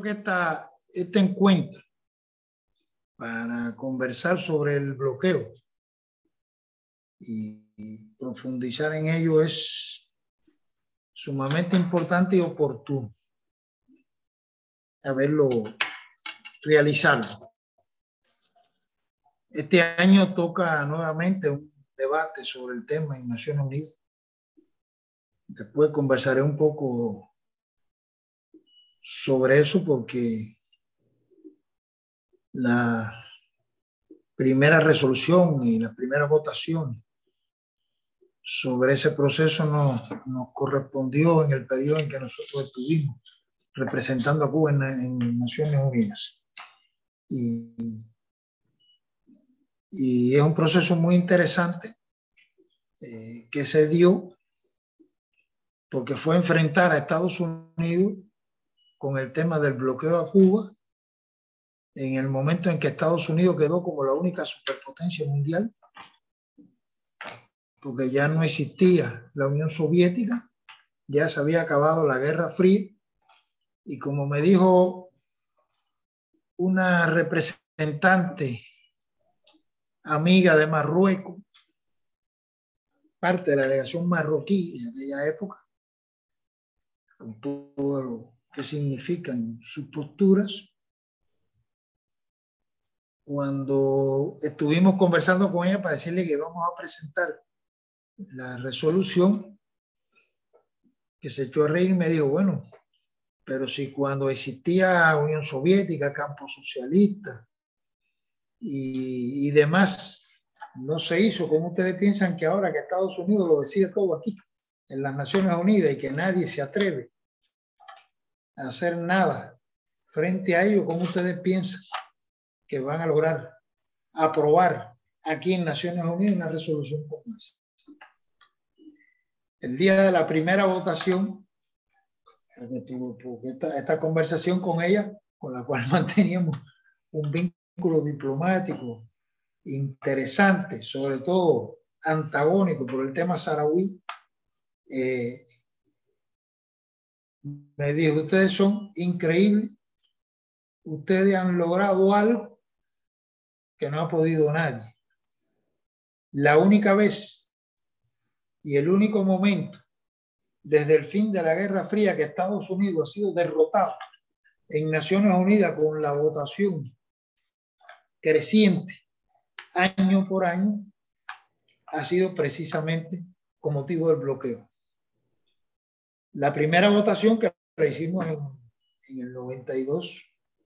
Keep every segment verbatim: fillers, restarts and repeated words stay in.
que esta, este encuentro para conversar sobre el bloqueo y, y profundizar en ello es sumamente importante y oportuno haberlo realizado. Este año toca nuevamente un debate sobre el tema en Naciones Unidas. Después conversaré un poco sobre eso porque la primera resolución y la primera votación sobre ese proceso nos, nos correspondió en el periodo en que nosotros estuvimos representando a Cuba en, en Naciones Unidas. Y, y es un proceso muy interesante eh, que se dio porque fue enfrentar a Estados Unidos con el tema del bloqueo a Cuba en el momento en que Estados Unidos quedó como la única superpotencia mundial, porque ya no existía la Unión Soviética, ya se había acabado la Guerra Fría, y como me dijo una representante amiga de Marruecos, parte de la delegación marroquí en aquella época, con todo lo que significan sus posturas, cuando estuvimos conversando con ella para decirle que vamos a presentar la resolución, que se echó a reír y me dijo, bueno, pero si cuando existía Unión Soviética, campos socialistas y, y demás, no se hizo, ¿cómo ustedes piensan que ahora que Estados Unidos lo decide todo aquí, en las Naciones Unidas, y que nadie se atreve a hacer nada frente a ello, cómo ustedes piensan que van a lograr aprobar aquí en Naciones Unidas una resolución como esa? El día de la primera votación, esta, esta conversación con ella, con la cual manteníamos un vínculo diplomático interesante, sobre todo antagónico por el tema saharaui, eh, me dijo, ustedes son increíbles, ustedes han logrado algo que no ha podido nadie. La única vez y el único momento desde el fin de la Guerra Fría que Estados Unidos ha sido derrotado en Naciones Unidas con la votación creciente año por año, ha sido precisamente con motivo del bloqueo. La primera votación que la hicimos en, en el noventa y dos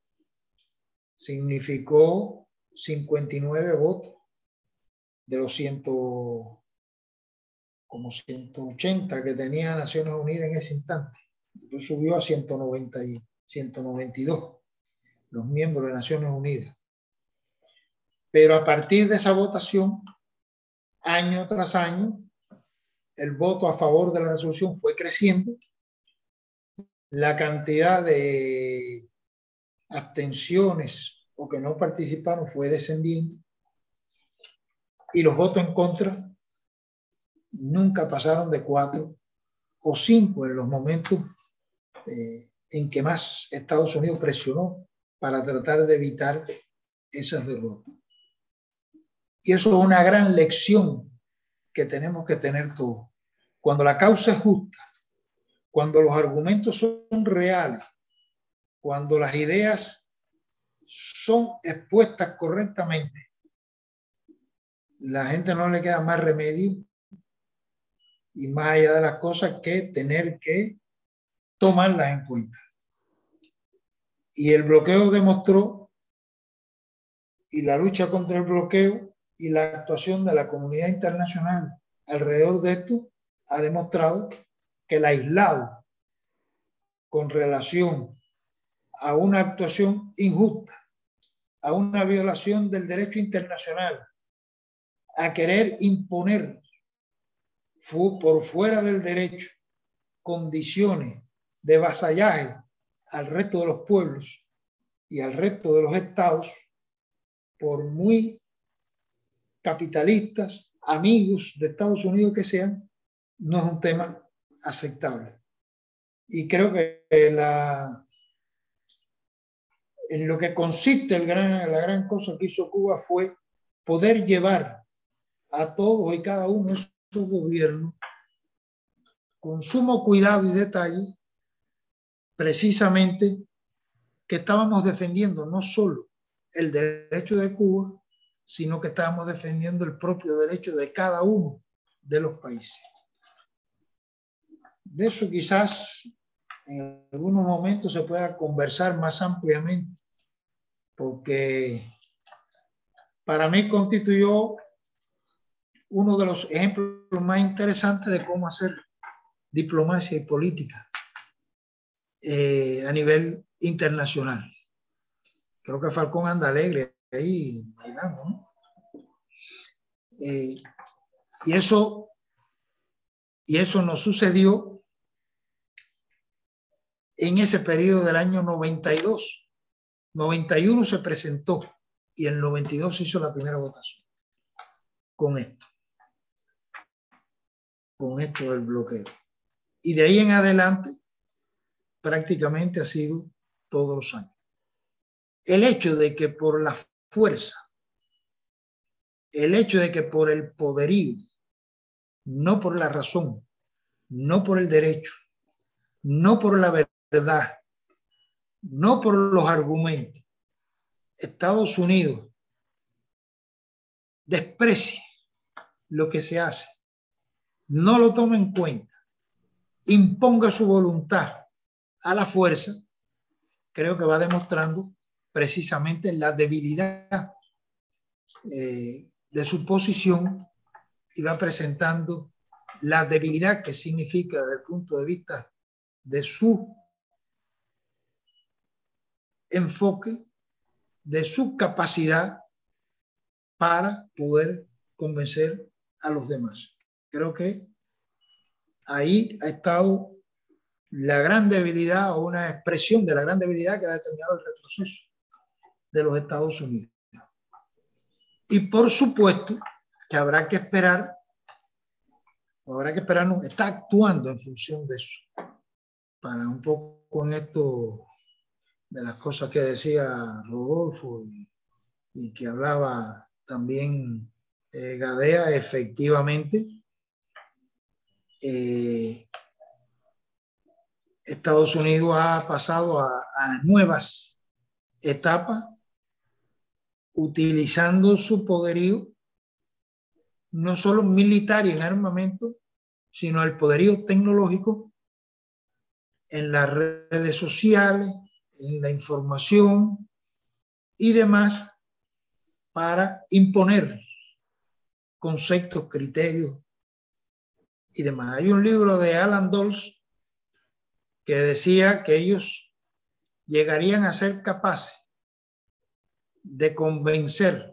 significó cincuenta y nueve votos de los ciento, como ciento ochenta que tenía Naciones Unidas en ese instante. Entonces subió a ciento noventa y, ciento noventa y dos los miembros de Naciones Unidas. Pero a partir de esa votación, año tras año, el voto a favor de la resolución fue creciendo, la cantidad de abstenciones o que no participaron fue descendiendo y los votos en contra nunca pasaron de cuatro o cinco en los momentos eh, en que más Estados Unidos presionó para tratar de evitar esas derrotas. Y eso es una gran lección que tenemos que tener todos. Cuando la causa es justa, cuando los argumentos son reales, cuando las ideas son expuestas correctamente, la gente no le queda más remedio y más allá de las cosas que tener que tomarlas en cuenta. Y el bloqueo demostró, y la lucha contra el bloqueo y la actuación de la comunidad internacional alrededor de esto ha demostrado que el aislado con relación a una actuación injusta, a una violación del derecho internacional, a querer imponer por fuera del derecho condiciones de vasallaje al resto de los pueblos y al resto de los estados, por muy capitalistas, amigos de Estados Unidos que sean, no es un tema aceptable. Y creo que la, en lo que consiste el gran, la gran cosa que hizo Cuba fue poder llevar a todos y cada uno de sus gobiernos con sumo cuidado y detalle, precisamente que estábamos defendiendo no solo el derecho de Cuba, sino que estábamos defendiendo el propio derecho de cada uno de los países. De eso quizás en algunos momentos se pueda conversar más ampliamente, porque para mí constituyó uno de los ejemplos más interesantes de cómo hacer diplomacia y política eh, a nivel internacional. Creo que Falcón anda alegre ahí bailando, ¿no? Eh, y eso, y eso nos sucedió en ese periodo del año noventa y dos. noventa y uno se presentó y en noventa y dos se hizo la primera votación con esto, con esto del bloqueo. Y de ahí en adelante prácticamente ha sido todos los años. El hecho de que por la fuerza, el hecho de que por el poderío, no por la razón, no por el derecho, no por la verdad, no por los argumentos, Estados Unidos desprecie lo que se hace, no lo tome en cuenta, imponga su voluntad a la fuerza, creo que va demostrando precisamente la debilidad eh, de su posición y va presentando la debilidad que significa desde el punto de vista de su enfoque, de su capacidad para poder convencer a los demás. Creo que ahí ha estado la gran debilidad o una expresión de la gran debilidad que ha determinado el retroceso de los Estados Unidos. Y por supuesto que habrá que esperar, o habrá que esperar, no, está actuando en función de eso. Para un poco en esto de las cosas que decía Rodolfo y, y que hablaba también eh, Gadea, efectivamente, eh, Estados Unidos ha pasado a, a nuevas etapas utilizando su poderío no solo militar y en armamento, sino el poderío tecnológico en las redes sociales, en la información y demás para imponer conceptos, criterios y demás. Hay un libro de Alan Dulles que decía que ellos llegarían a ser capaces de convencer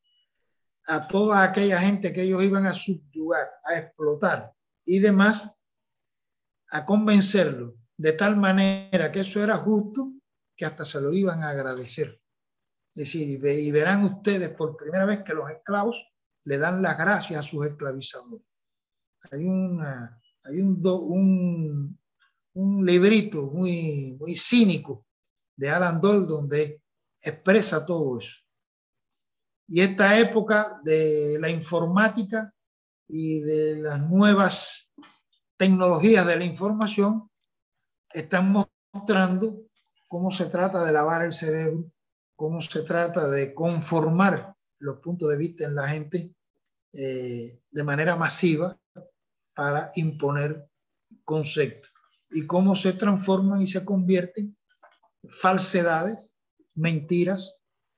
a toda aquella gente que ellos iban a subyugar, a explotar y demás, a convencerlo de tal manera que eso era justo que hasta se lo iban a agradecer. Es decir, y, ve, y verán ustedes por primera vez que los esclavos le dan las gracias a sus esclavizadores. Hay, una, hay un, do, un, un librito muy, muy cínico de Alan Dulles donde expresa todo eso. Y esta época de la informática y de las nuevas tecnologías de la información están mostrando cómo se trata de lavar el cerebro, cómo se trata de conformar los puntos de vista en la gente eh, de manera masiva para imponer conceptos y cómo se transforman y se convierten falsedades, mentiras,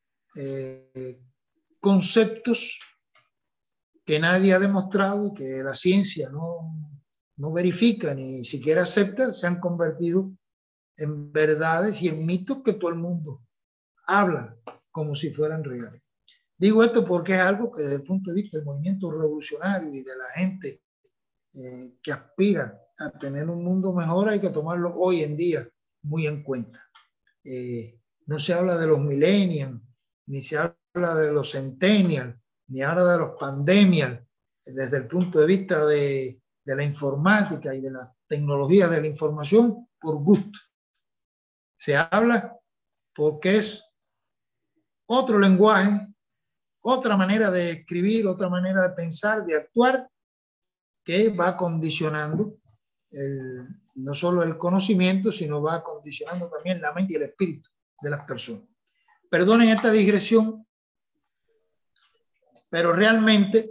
eh, conceptos que nadie ha demostrado y que la ciencia no, no verifica ni siquiera acepta, se han convertido en verdades y en mitos que todo el mundo habla como si fueran reales. Digo esto porque es algo que desde el punto de vista del movimiento revolucionario y de la gente eh, que aspira a tener un mundo mejor hay que tomarlo hoy en día muy en cuenta. Eh, no se habla de los millennials, ni se habla de los centennials, ni habla de los pandemials, desde el punto de vista de, de la informática y de las tecnologías de la información por gusto. Se habla porque es otro lenguaje, otra manera de escribir, otra manera de pensar, de actuar, que va condicionando el, no solo el conocimiento, sino va condicionando también la mente y el espíritu de las personas. Perdonen esta digresión, pero realmente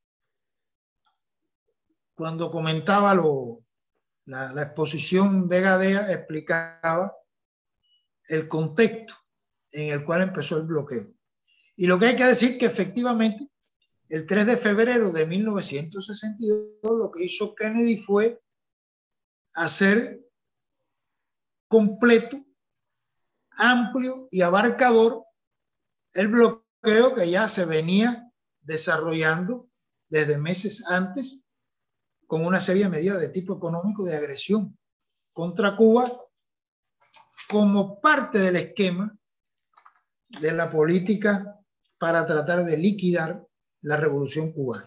cuando comentaba lo, la, la exposición de Gadea, explicaba el contexto en el cual empezó el bloqueo. Y lo que hay que decir que efectivamente el tres de febrero de mil novecientos sesenta y dos lo que hizo Kennedy fue hacer completo, amplio y abarcador el bloqueo que ya se venía desarrollando desde meses antes con una serie de medidas de tipo económico de agresión contra Cuba como parte del esquema de la política para tratar de liquidar la revolución cubana.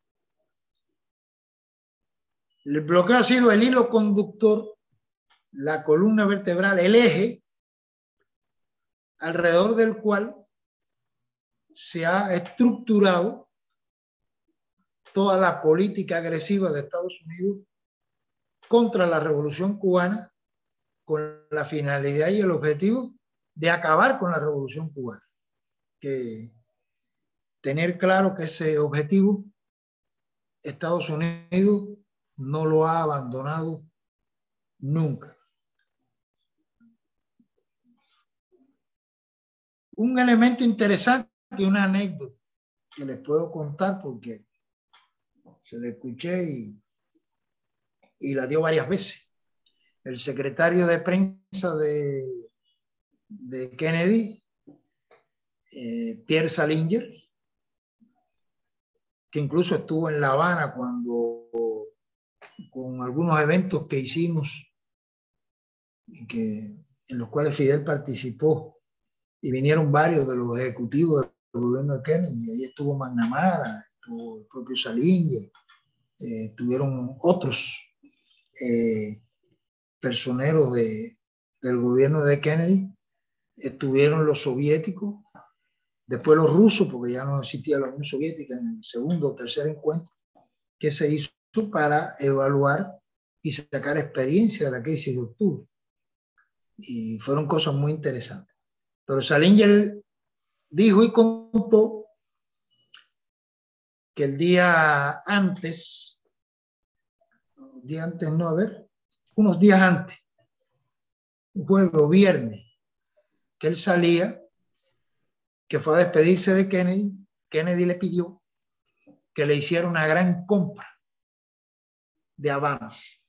El bloqueo ha sido el hilo conductor, la columna vertebral, el eje alrededor del cual se ha estructurado toda la política agresiva de Estados Unidos contra la revolución cubana, con la finalidad y el objetivo de acabar con la revolución cubana. Que tener claro que ese objetivo Estados Unidos no lo ha abandonado nunca. Un elemento interesante, una anécdota que les puedo contar porque se la escuché y, y la dio varias veces. El secretario de prensa de, de Kennedy, eh, Pierre Salinger, que incluso estuvo en La Habana cuando, con algunos eventos que hicimos, y que, en los cuales Fidel participó, y vinieron varios de los ejecutivos del gobierno de Kennedy. Ahí estuvo McNamara, estuvo el propio Salinger, eh, estuvieron otros eh, personeros de, del gobierno de Kennedy, estuvieron los soviéticos, después los rusos, porque ya no existía la Unión Soviética, en el segundo o tercer encuentro que se hizo para evaluar y sacar experiencia de la crisis de octubre. Y fueron cosas muy interesantes. Pero Salinger dijo y contó que el día antes, un día antes no, a ver, unos días antes, un jueves o viernes, que él salía, que fue a despedirse de Kennedy, Kennedy le pidió que le hiciera una gran compra de habanos.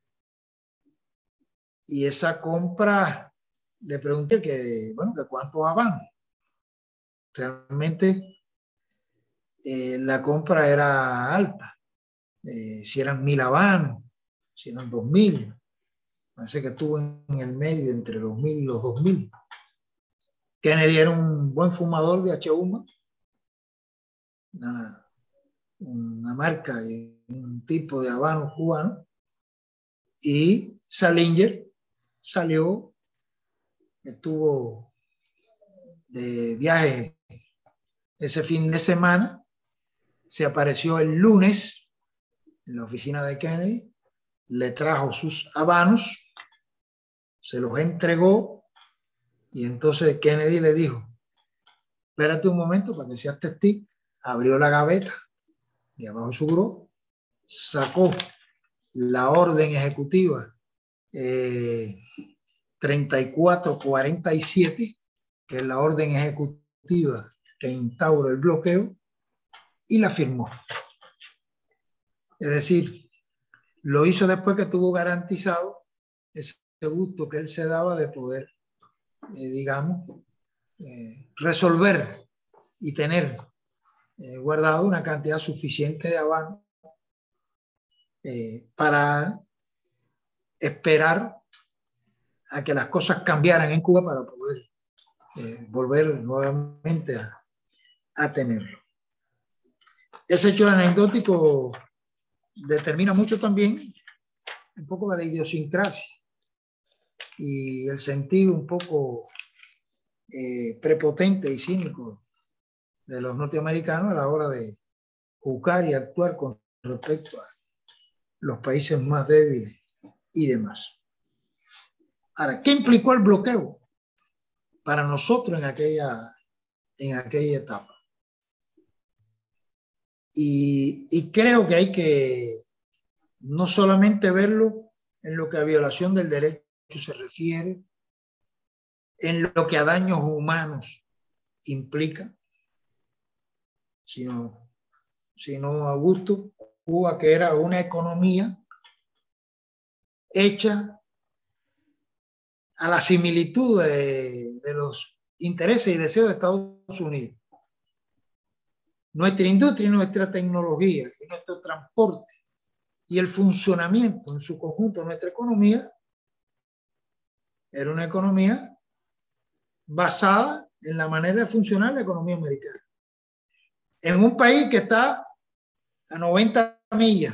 Y esa compra, le pregunté que, bueno, que cuántos habanos. Realmente eh, la compra era alta. Eh, si eran mil habanos, si eran dos mil. Parece que estuvo en el medio entre los mil y los dos mil. Kennedy era un buen fumador de H-Uma, una, una marca y un tipo de habano cubano, y Salinger salió, estuvo de viaje ese fin de semana, se apareció el lunes en la oficina de Kennedy, le trajo sus habanos, se los entregó, y entonces Kennedy le dijo, espérate un momento para que seas testigo. Abrió la gaveta de abajo de su buró, sacó la orden ejecutiva eh, treinta y cuatro cuarenta y siete, que es la orden ejecutiva que instaura el bloqueo, y la firmó. Es decir, lo hizo después que tuvo garantizado ese gusto que él se daba de poder, eh, digamos, eh, resolver y tener eh, guardado una cantidad suficiente de habano eh, para esperar a que las cosas cambiaran en Cuba para poder eh, volver nuevamente a, a tenerlo. Ese hecho anecdótico determina mucho también un poco de la idiosincrasia y el sentido un poco eh, prepotente y cínico de los norteamericanos a la hora de juzgar y actuar con respecto a los países más débiles y demás. Ahora, ¿qué implicó el bloqueo para nosotros en aquella, en aquella etapa? Y, y creo que hay que no solamente verlo en lo que a violación del derecho se refiere, en lo que a daños humanos implica, sino, sino Augusto, Cuba, que era una economía hecha a la similitud de, de los intereses y deseos de Estados Unidos. Nuestra industria y nuestra tecnología y nuestro transporte y el funcionamiento en su conjunto de nuestra economía era una economía basada en la manera de funcionar la economía americana. En un país que está a noventa millas,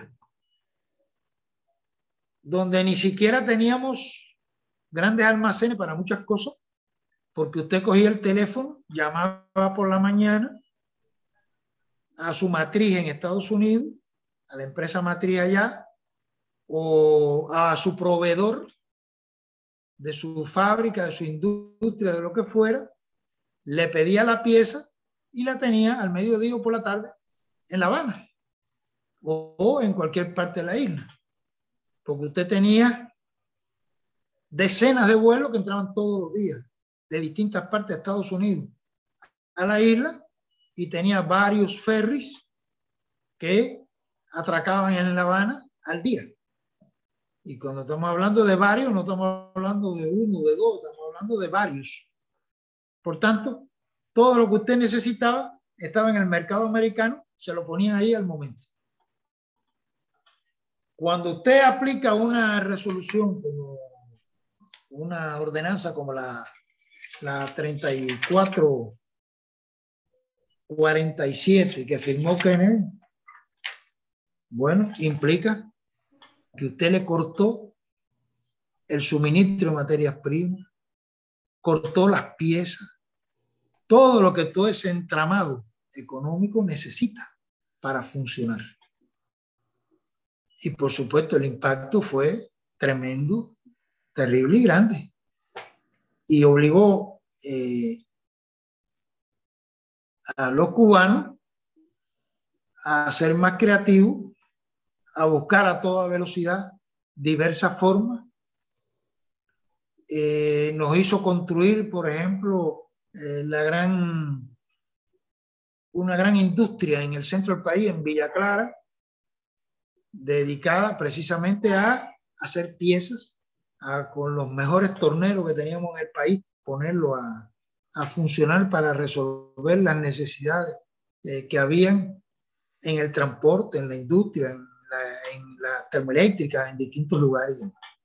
donde ni siquiera teníamos grandes almacenes para muchas cosas, porque usted cogía el teléfono, llamaba por la mañana a su matriz en Estados Unidos, a la empresa matriz allá, o a su proveedor de su fábrica, de su industria, de lo que fuera, le pedía la pieza y la tenía al mediodía o por la tarde en La Habana o, o en cualquier parte de la isla, porque usted tenía decenas de vuelos que entraban todos los días de distintas partes de Estados Unidos a la isla, y tenía varios ferries que atracaban en La Habana al día. Y cuando estamos hablando de varios, no estamos hablando de uno, de dos, estamos hablando de varios. Por tanto, todo lo que usted necesitaba estaba en el mercado americano, se lo ponían ahí al momento. Cuando usted aplica una resolución, como una ordenanza como la, la treinta y cuatro cuarenta y siete que firmó Kennedy, bueno, implica que usted le cortó el suministro de materias primas, cortó las piezas, todo lo que todo ese entramado económico necesita para funcionar. Y por supuesto el impacto fue tremendo, terrible y grande. Y obligó eh, a los cubanos a ser más creativos, a buscar a toda velocidad diversas formas. Eh, nos hizo construir, por ejemplo, eh, la gran, una gran industria en el centro del país, en Villa Clara, dedicada precisamente a hacer piezas, a, con los mejores torneros que teníamos en el país, ponerlo a, a funcionar para resolver las necesidades eh, que habían en el transporte, en la industria, en la, en la termoeléctrica, en distintos lugares.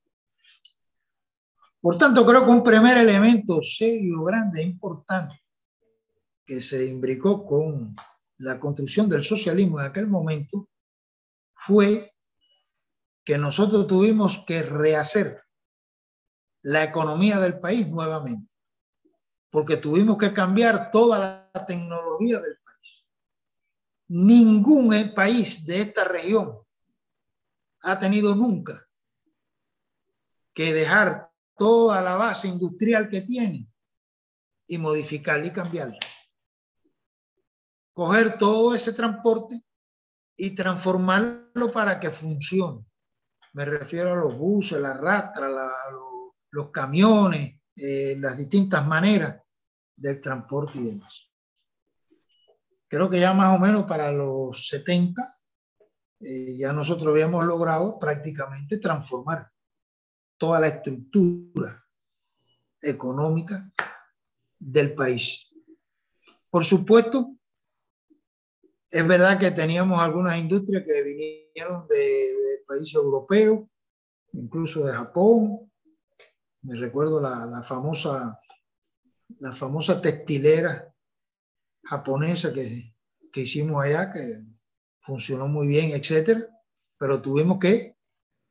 Por tanto, creo que un primer elemento serio, grande, importante, que se imbricó con la construcción del socialismo en aquel momento, fue que nosotros tuvimos que rehacer la economía del país nuevamente, porque tuvimos que cambiar toda la tecnología del país. Ningún país de esta región ha tenido nunca que dejar toda la base industrial que tiene y modificarla y cambiarla. Coger todo ese transporte y transformarlo para que funcione. Me refiero a los buses, la rastra, la, los, los camiones, eh, las distintas maneras del transporte y demás. Creo que ya más o menos para los setenta eh, ya nosotros habíamos logrado prácticamente transformar toda la estructura económica del país. Por supuesto, es verdad que teníamos algunas industrias que vinieron de, de países europeos, incluso de Japón. Me recuerdo la, la, famosa, la famosa textilera japonesa que, que hicimos allá, que funcionó muy bien, etcétera. Pero tuvimos que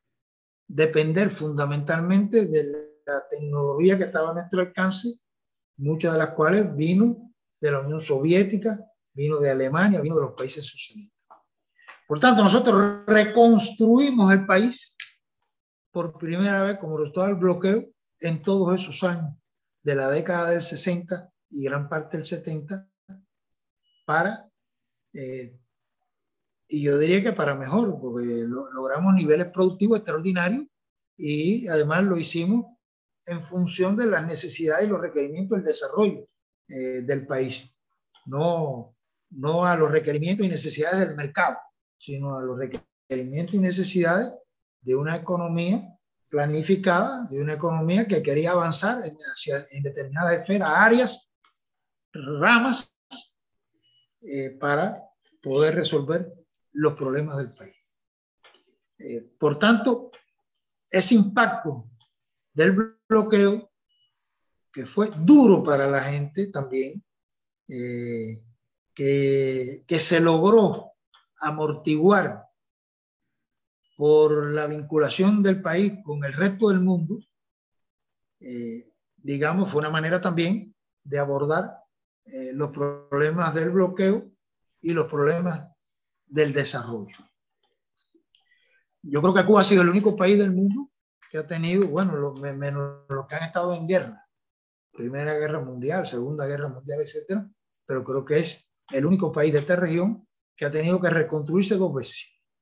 depender fundamentalmente de la tecnología que estaba a nuestro alcance muchas de las cuales vino de la Unión Soviética, vino de Alemania, vino de los países socialistas. Por tanto, nosotros reconstruimos el país por primera vez como resultado del bloqueo en todos esos años de la década del sesenta y gran parte del setenta para, eh, y yo diría que para mejor, porque lo, logramos niveles productivos extraordinarios y además lo hicimos en función de las necesidades y los requerimientos del desarrollo eh, del país, no, no a los requerimientos y necesidades del mercado, sino a los requerimientos y necesidades de una economía planificada, de una economía que quería avanzar en, hacia, en determinadas esferas, áreas, ramas, eh, para poder resolver los problemas del país. Eh, por tanto, ese impacto del bloqueo, que fue duro para la gente también, eh, que, que se logró amortiguar por la vinculación del país con el resto del mundo, eh, digamos, fue una manera también de abordar eh, los problemas del bloqueo y los problemas del desarrollo. Yo creo que Cuba ha sido el único país del mundo que ha tenido, bueno, lo, menos los que han estado en guerra, Primera Guerra Mundial, Segunda Guerra Mundial, etcétera, pero creo que es el único país de esta región que ha tenido que reconstruirse dos veces.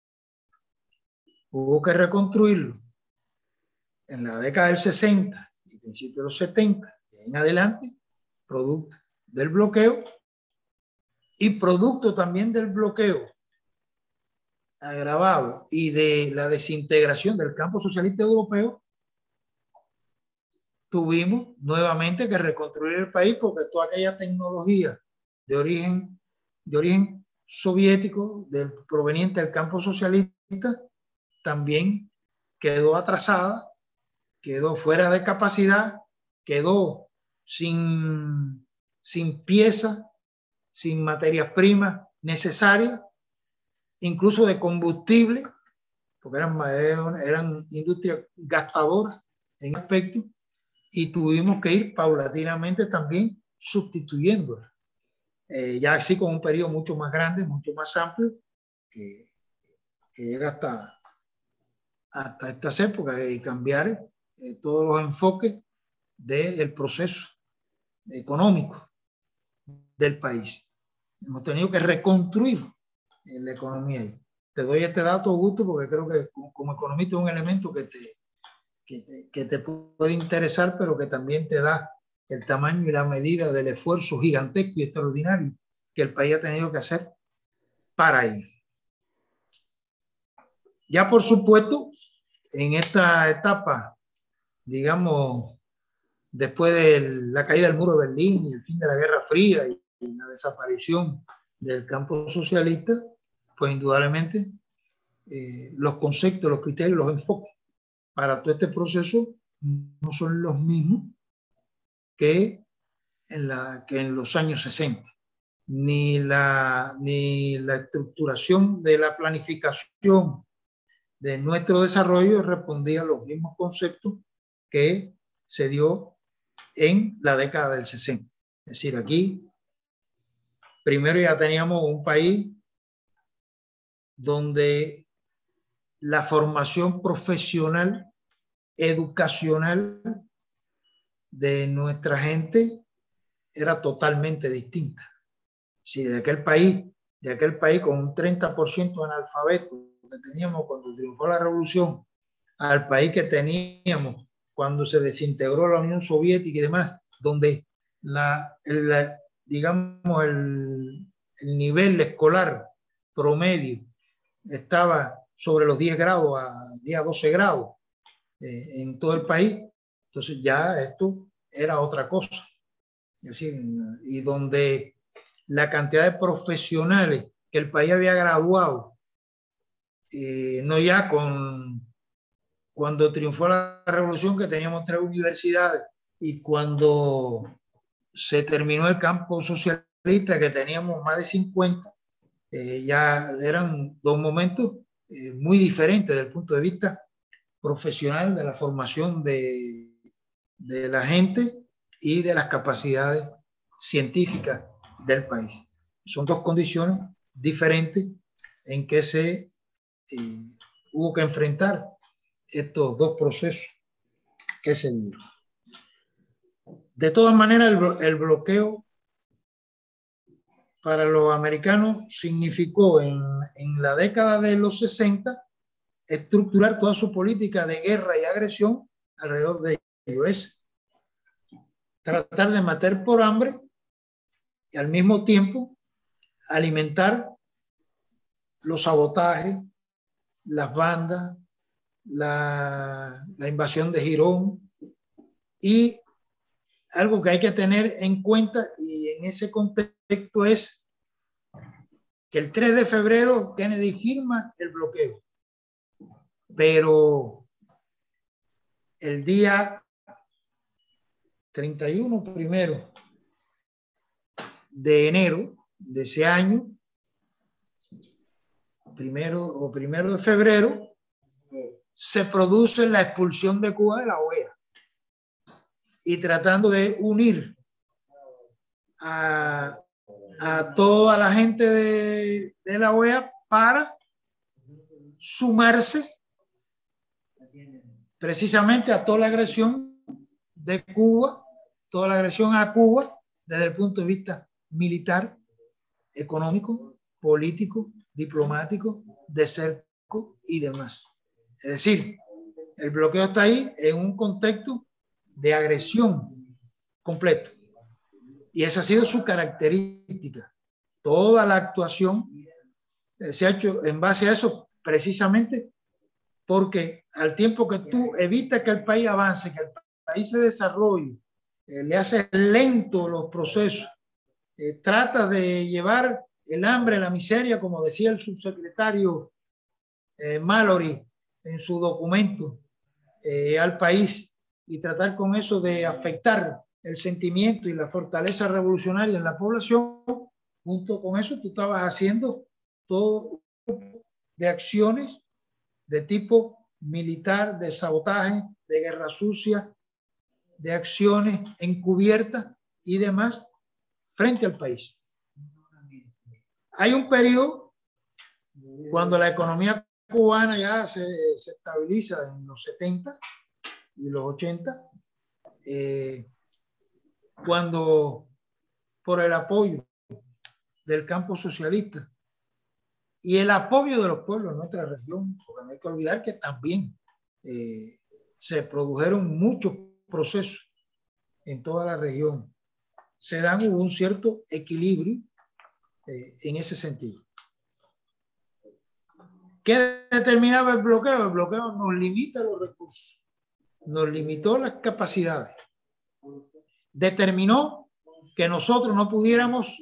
Hubo que reconstruirlo en la década del sesenta y principios de los setenta, y en adelante, producto del bloqueo y producto también del bloqueo agravado y de la desintegración del campo socialista europeo, tuvimos nuevamente que reconstruir el país porque toda aquella tecnología de origen, de origen soviético, del, proveniente del campo socialista, también quedó atrasada, quedó fuera de capacidad, quedó sin, sin piezas, sin materias primas necesarias, incluso de combustible, porque eran, eran industrias gastadoras en aspecto, y tuvimos que ir paulatinamente también sustituyéndolas, eh, ya así con un periodo mucho más grande, mucho más amplio, que, que llega hasta, hasta estas épocas, y cambiar eh, todos los enfoques del proceso económico del país. Hemos tenido que reconstruir la economía. Te doy este dato, Augusto, porque creo que como economista es un elemento que te, que te, que te puede interesar, pero que también te da el tamaño y la medida del esfuerzo gigantesco y extraordinario que el país ha tenido que hacer para ir. Ya por supuesto, en esta etapa, digamos, después de la caída del muro de Berlín y el fin de la Guerra Fría y, y la desaparición del campo socialista, pues indudablemente eh, los conceptos, los criterios, los enfoques para todo este proceso no son los mismos que en, la, que en los años sesenta. Ni la, ni la estructuración de la planificación de nuestro desarrollo respondía a los mismos conceptos que se dio en la década del sesenta. Es decir, aquí primero ya teníamos un país donde la formación profesional, educacional de nuestra gente era totalmente distinta. Si de aquel país, de aquel país con un treinta por ciento de analfabetos que teníamos cuando triunfó la revolución, al país que teníamos cuando se desintegró la Unión Soviética y demás, donde la, el, digamos el, el nivel escolar promedio estaba sobre los diez grados a diez a doce grados eh, en todo el país, entonces ya esto era otra cosa. Es decir, y donde la cantidad de profesionales que el país había graduado, eh, no ya con cuando triunfó la revolución, que teníamos tres universidades, y cuando se terminó el campo socialista, que teníamos más de cincuenta, eh, ya eran dos momentos eh, muy diferentes desde el punto de vista profesional, de la formación de, de la gente y de las capacidades científicas del país. Son dos condiciones diferentes en que se eh, hubo que enfrentar estos dos procesos que se dieron. De todas maneras, el, el bloqueo para los americanos significó en, en la década de los sesenta estructurar toda su política de guerra y agresión alrededor de ello. Es tratar de matar por hambre y al mismo tiempo alimentar los sabotajes, las bandas, la, la invasión de Girón, y algo que hay que tener en cuenta y en ese contexto es que el tres de febrero Kennedy firma el bloqueo, pero el día treinta y uno primero de enero de ese año, primero o primero de febrero, se produce la expulsión de Cuba de la O E A, y tratando de unir a, a toda la gente de, de la O E A para sumarse precisamente a toda la agresión de Cuba, toda la agresión a Cuba desde el punto de vista militar, económico, político, diplomático, de cerco y demás. Es decir, el bloqueo está ahí en un contexto de agresión completo. Y esa ha sido su característica. Toda la actuación eh, se ha hecho en base a eso, precisamente porque al tiempo que tú evitas que el país avance, que el país se desarrolle, eh, le haces lento los procesos, eh, trata de llevar el hambre, la miseria, como decía el subsecretario eh, Mallory en su documento, eh, al país, y tratar con eso de afectar el sentimiento y la fortaleza revolucionaria en la población. Junto con eso tú estabas haciendo todo de acciones de tipo militar, de sabotaje, de guerra sucia, de acciones encubiertas y demás frente al país. Hay un periodo cuando la economía cubana ya se, se estabiliza en los setenta y los ochenta, eh, cuando por el apoyo del campo socialista y el apoyo de los pueblos de nuestra región, porque no hay que olvidar que también eh, se produjeron muchos procesos en toda la región, se dan hubo un cierto equilibrio eh, en ese sentido. ¿Qué determinaba el bloqueo? El bloqueo nos limita los recursos, nos limitó las capacidades, determinó que nosotros no pudiéramos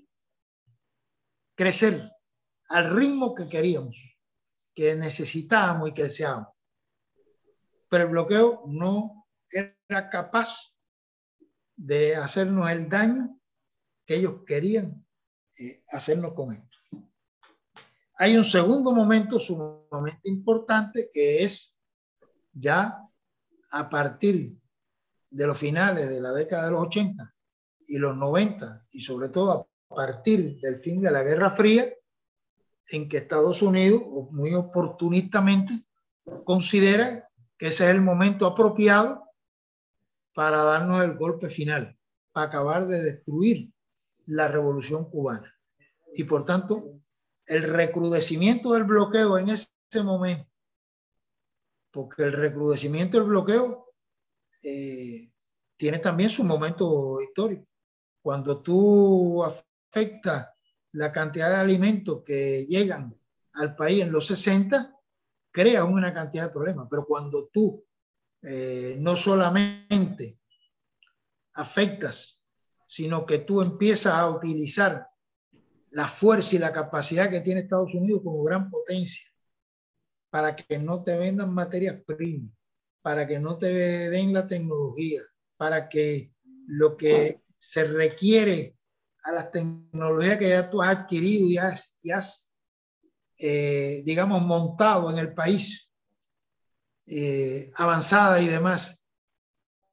crecer al ritmo que queríamos, que necesitábamos y que deseábamos. Pero el bloqueo no era capaz de hacernos el daño que ellos querían eh, hacernos con esto. Hay un segundo momento sumamente importante que es ya a partir de los finales de la década de los ochenta y los noventa, y sobre todo a partir del fin de la Guerra Fría, en que Estados Unidos, muy oportunistamente, considera que ese es el momento apropiado para darnos el golpe final, para acabar de destruir la revolución cubana. Y por tanto, el recrudecimiento del bloqueo en ese momento, porque el recrudecimiento del bloqueo eh, tiene también su momento histórico. Cuando tú afectas la cantidad de alimentos que llegan al país en los sesenta, crea una cantidad de problemas. Pero cuando tú eh, no solamente afectas, sino que tú empiezas a utilizar la fuerza y la capacidad que tiene Estados Unidos como gran potencia para que no te vendan materias primas, para que no te den la tecnología, para que lo que se requiere a las tecnologías que ya tú has adquirido y has, y has eh, digamos, montado en el país, eh, avanzada y demás,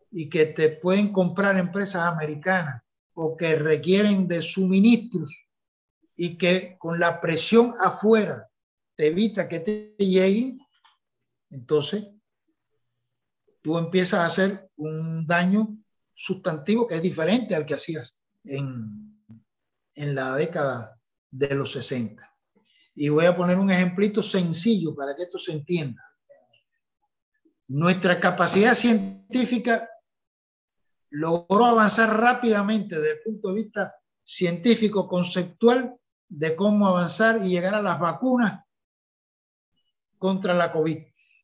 y que te pueden comprar empresas americanas o que requieren de suministros y que con la presión afuera te evita que te lleguen, entonces tú empiezas a hacer un daño sustantivo que es diferente al que hacías en, en la década de los sesenta. Y voy a poner un ejemplito sencillo para que esto se entienda. Nuestra capacidad científica logró avanzar rápidamente desde el punto de vista científico conceptual de cómo avanzar y llegar a las vacunas contra la COVID.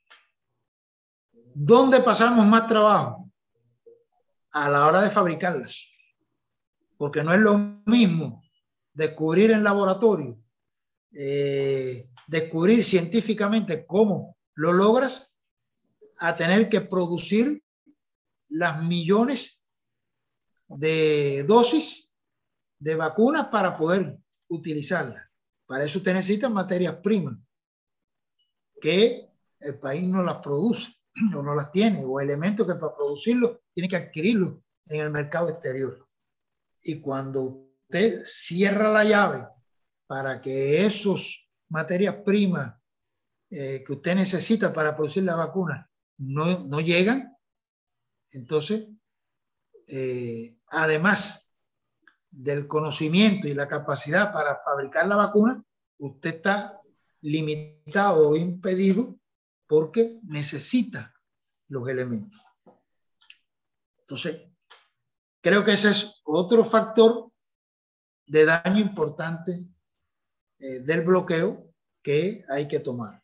¿Dónde pasamos más trabajo? A la hora de fabricarlas. Porque no es lo mismo descubrir en laboratorio, eh, descubrir científicamente cómo lo logras, a tener que producir las millones de dosis de vacunas para poder utilizarlas. Para eso usted necesita materias primas que el país no las produce o no las tiene, o elementos que para producirlos tiene que adquirirlos en el mercado exterior. Y cuando usted cierra la llave para que esos materias primas eh, que usted necesita para producir la vacuna no, no llegan, entonces, eh, además del conocimiento y la capacidad para fabricar la vacuna, usted está limitado o impedido porque necesita los elementos. Entonces, creo que ese es otro factor de daño importante eh, del bloqueo que hay que tomar.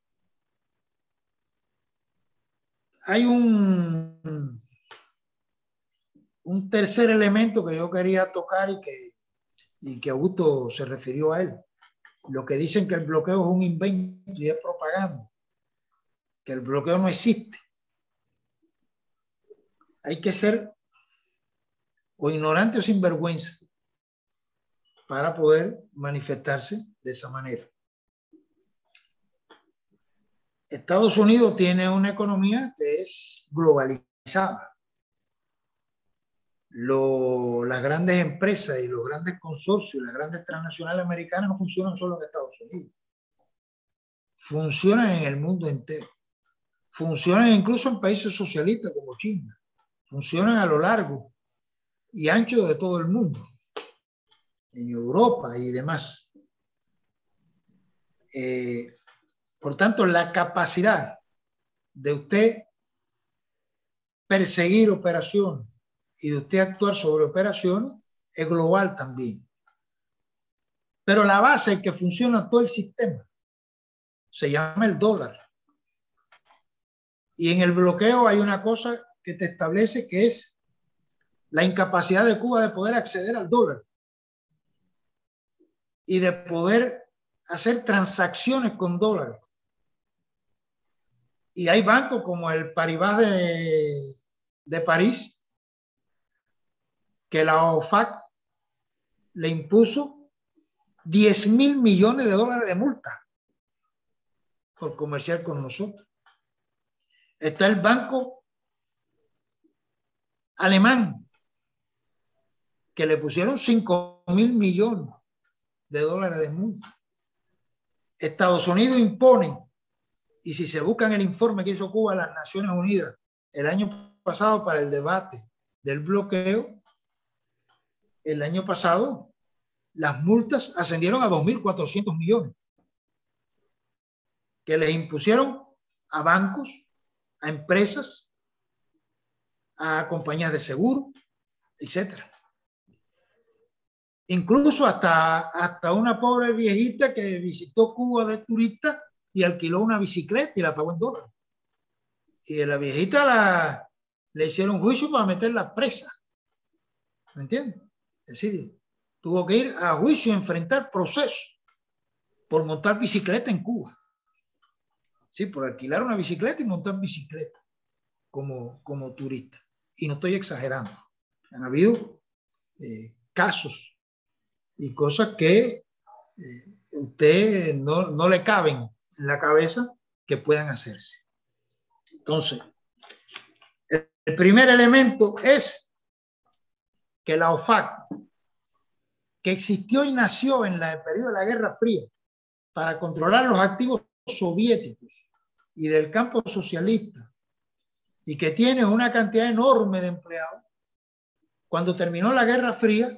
Hay un, un tercer elemento que yo quería tocar y que, y que Augusto se refirió a él. Lo que dicen que el bloqueo es un invento y es propaganda, que el bloqueo no existe. Hay que ser o ignorante o sinvergüenza para poder manifestarse de esa manera. Estados Unidos tiene una economía que es globalizada. Lo, las grandes empresas y los grandes consorcios, las grandes transnacionales americanas no funcionan solo en Estados Unidos. Funcionan en el mundo entero. Funcionan incluso en países socialistas como China. Funcionan a lo largo y ancho de todo el mundo, en Europa y demás. Eh, por tanto, la capacidad de usted perseguir operaciones y de usted actuar sobre operaciones es global también. Pero la base en que funciona todo el sistema se llama el dólar. Y en el bloqueo hay una cosa que te establece que es la incapacidad de Cuba de poder acceder al dólar y de poder hacer transacciones con dólares. Y hay bancos como el Paribas de, de París, que la OFAC le impuso diez mil millones de dólares de multa por comerciar con nosotros. Está el banco alemán, que le pusieron cinco mil millones de dólares de multa. Estados Unidos impone, y si se buscan el informe que hizo Cuba a las Naciones Unidas el año pasado para el debate del bloqueo, el año pasado las multas ascendieron a dos mil cuatrocientos millones que les impusieron a bancos, a empresas, a compañías de seguro, etcétera. Incluso hasta, hasta una pobre viejita que visitó Cuba de turista y alquiló una bicicleta y la pagó en dólares. Y a la viejita la, le hicieron juicio para meterla presa. ¿Me entiendes? Es decir, tuvo que ir a juicio y enfrentar procesos por montar bicicleta en Cuba. Sí, por alquilar una bicicleta y montar bicicleta como, como turista. Y no estoy exagerando. Han habido eh, casos y cosas que eh, usted no, no le caben en la cabeza que puedan hacerse. Entonces, el El primer elemento es que la OFAC, que existió y nació en la- el periodo de la Guerra Fría para controlar los activos soviéticos y del campo socialista, y que tiene una cantidad enorme de empleados, cuando terminó la Guerra Fría,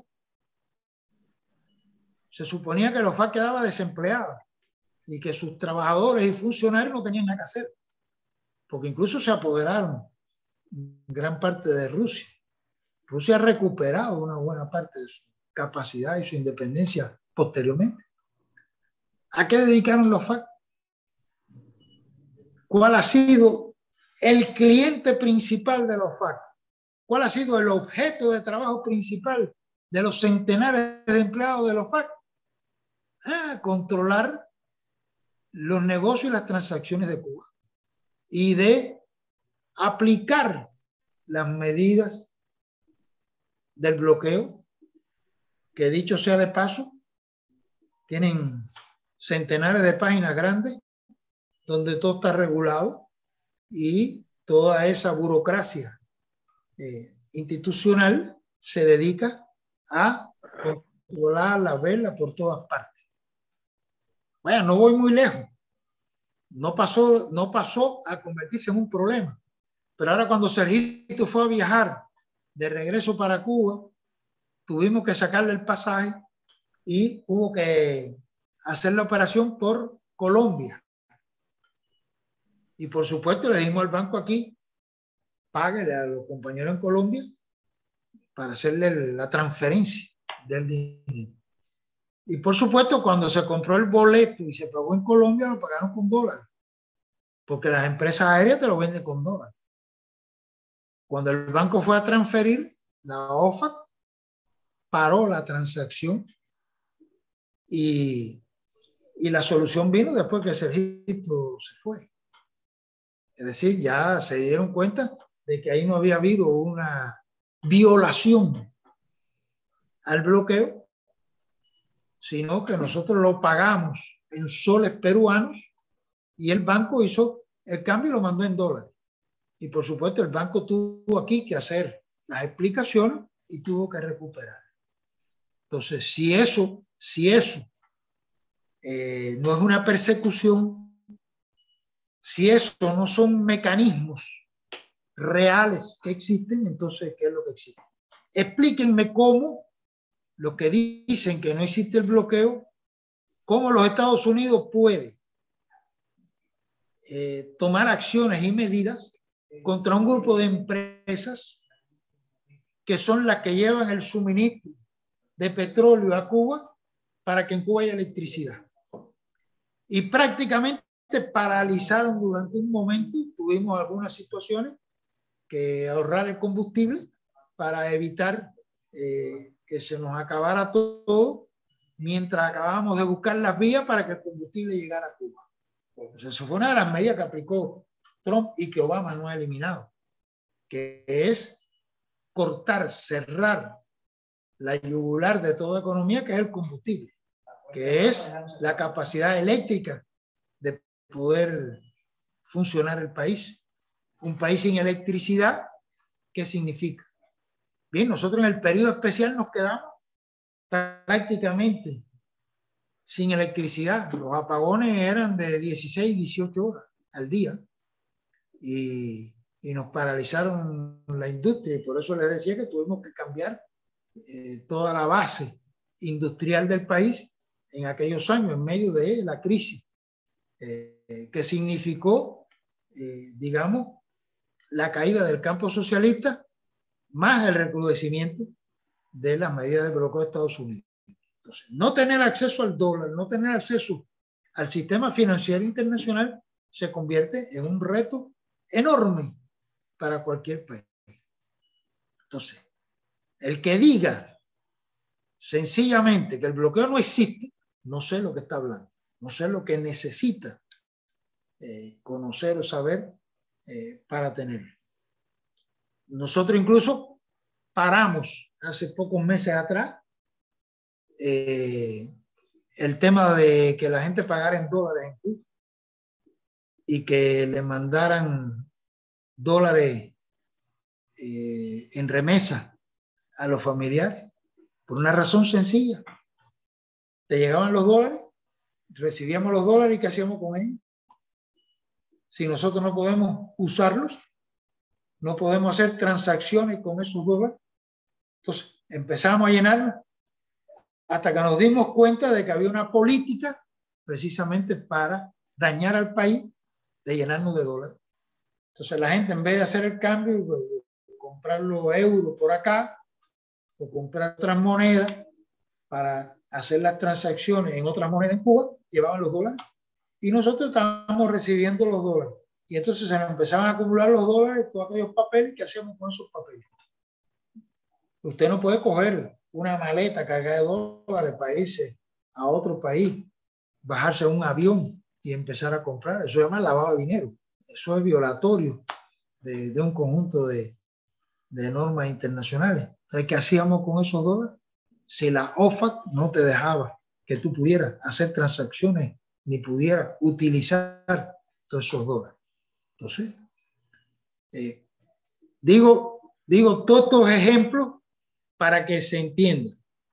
se suponía que la OFAC quedaba desempleada y que sus trabajadores y funcionarios no tenían nada que hacer, porque incluso se apoderaron gran parte de Rusia. Rusia ha recuperado una buena parte de su capacidad y su independencia posteriormente. ¿A qué dedicaron los F A C? ¿Cuál ha sido el cliente principal de los F A C? ¿Cuál ha sido el objeto de trabajo principal de los centenares de empleados de los F A C? Ah, controlar los negocios y las transacciones de Cuba y de aplicar las medidas del bloqueo, que dicho sea de paso, tienen centenares de páginas grandes donde todo está regulado y toda esa burocracia eh, institucional se dedica a controlar la vela por todas partes. Vaya, no voy muy lejos. No pasó, no pasó a convertirse en un problema. Pero ahora cuando Sergito fue a viajar de regreso para Cuba, tuvimos que sacarle el pasaje y hubo que hacer la operación por Colombia. Y por supuesto le dijimos al banco aquí, páguele a los compañeros en Colombia para hacerle la transferencia del dinero. Y por supuesto cuando se compró el boleto y se pagó en Colombia, lo pagaron con dólares, porque las empresas aéreas te lo venden con dólares. Cuando el banco fue a transferir, la OFAC paró la transacción y, y la solución vino después que Sergito se fue. Es decir, ya se dieron cuenta de que ahí no había habido una violación al bloqueo, sino que nosotros lo pagamos en soles peruanos y el banco hizo el cambio y lo mandó en dólares. Y por supuesto el banco tuvo aquí que hacer las explicaciones y tuvo que recuperar. Entonces, si eso, si eso eh, no es una persecución, si eso no son mecanismos reales que existen, entonces, ¿qué es lo que existe? Explíquenme cómo los que dicen que no existe el bloqueo, cómo los Estados Unidos puede eh, tomar acciones y medidas contra un grupo de empresas que son las que llevan el suministro de petróleo a Cuba para que en Cuba haya electricidad. Y prácticamente paralizaron durante un momento, tuvimos algunas situaciones que ahorrar el combustible para evitar eh, que se nos acabara todo mientras acabábamos de buscar las vías para que el combustible llegara a Cuba. Entonces, eso fue una de las medidas que aplicó Trump y que Obama no ha eliminado, que es cortar, cerrar la yugular de toda economía, que es el combustible, que es la capacidad eléctrica de poder funcionar el país. Un país sin electricidad, ¿qué significa? Bien, nosotros en el periodo especial nos quedamos prácticamente sin electricidad. Los apagones eran de dieciséis, dieciocho horas al día y, y nos paralizaron la industria, y por eso les decía que tuvimos que cambiar eh, toda la base industrial del país en aquellos años, en medio de la crisis, eh, que significó, eh, digamos, la caída del campo socialista más el recrudecimiento de las medidas de bloqueo de Estados Unidos. Entonces, no tener acceso al dólar, no tener acceso al sistema financiero internacional se convierte en un reto enorme para cualquier país. Entonces, el que diga sencillamente que el bloqueo no existe, no sé lo que está hablando, no sé lo que necesita eh, conocer o saber eh, para tenerlo. Nosotros incluso paramos hace pocos meses atrás eh, el tema de que la gente pagara en dólares en Cuba y que le mandaran dólares eh, en remesa a los familiares, por una razón sencilla. Te llegaban los dólares, recibíamos los dólares y ¿qué hacíamos con ellos? Si nosotros no podemos usarlos, no podemos hacer transacciones con esos dólares, entonces empezamos a llenarnos hasta que nos dimos cuenta de que había una política precisamente para dañar al país, de llenarnos de dólares. Entonces la gente, en vez de hacer el cambio, comprar los euros por acá o comprar otras monedas para hacer las transacciones en otras monedas en Cuba, llevaban los dólares y nosotros estábamos recibiendo los dólares. Y entonces se nos empezaban a acumular los dólares, todos aquellos papeles. ¿Qué hacíamos con esos papeles? Usted no puede coger una maleta cargada de dólares para irse a otro país, bajarse a un avión y empezar a comprar. Eso se llama lavado de dinero. Eso es violatorio de, de un conjunto de, de normas internacionales. Entonces, ¿qué hacíamos con esos dólares? Si la O F A C no te dejaba que tú pudieras hacer transacciones ni pudieras utilizar todos esos dólares. Entonces, eh, digo, digo todos estos ejemplos para que se entienda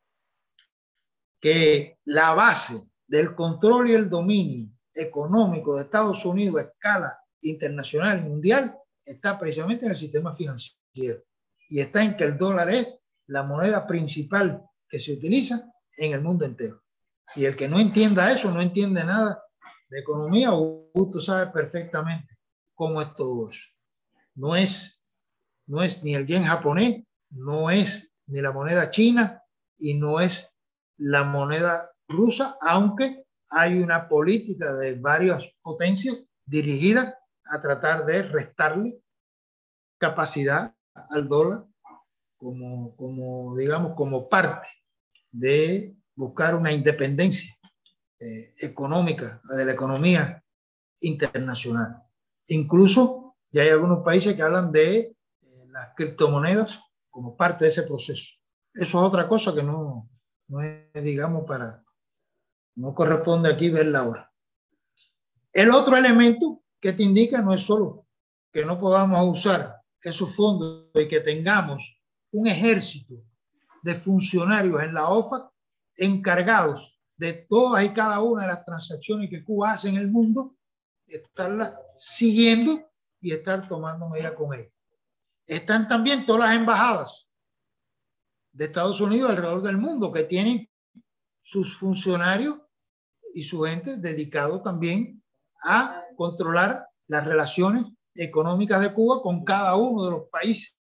que la base del control y el dominio económico de Estados Unidos a escala internacional y mundial está precisamente en el sistema financiero y está en que el dólar es la moneda principal que se utiliza en el mundo entero. Y el que no entienda eso, no entiende nada de economía. Augusto sabe perfectamente cómo es todo eso. No es, no es ni el yen japonés, no es ni la moneda china y no es la moneda rusa, aunque hay una política de varias potencias dirigida a tratar de restarle capacidad al dólar como, como digamos, como parte de buscar una independencia eh, económica de la economía internacional. Incluso ya hay algunos países que hablan de eh, las criptomonedas como parte de ese proceso. Eso es otra cosa que no, no es, digamos, para, no corresponde aquí verla ahora. El otro elemento que te indica no es solo que no podamos usar esos fondos y que tengamos un ejército de funcionarios en la O F A C encargados de todas y cada una de las transacciones que Cuba hace en el mundo, estarlas siguiendo y estar tomando medidas con ellas. Están también todas las embajadas de Estados Unidos alrededor del mundo que tienen sus funcionarios y su gente dedicados también a controlar las relaciones económicas de Cuba con cada uno de los países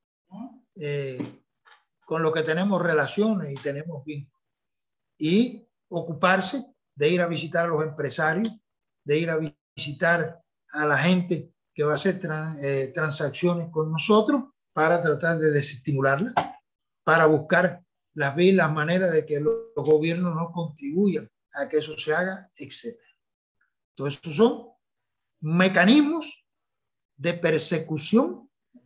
eh, con los que tenemos relaciones y tenemos vínculos. Y ocuparse de ir a visitar a los empresarios, de ir a visitar a la gente que va a hacer trans, eh, transacciones con nosotros para tratar de desestimularla, para buscar las vías y las maneras de que los, los gobiernos no contribuyan a que eso se haga, etcétera. Todo eso son mecanismos de persecución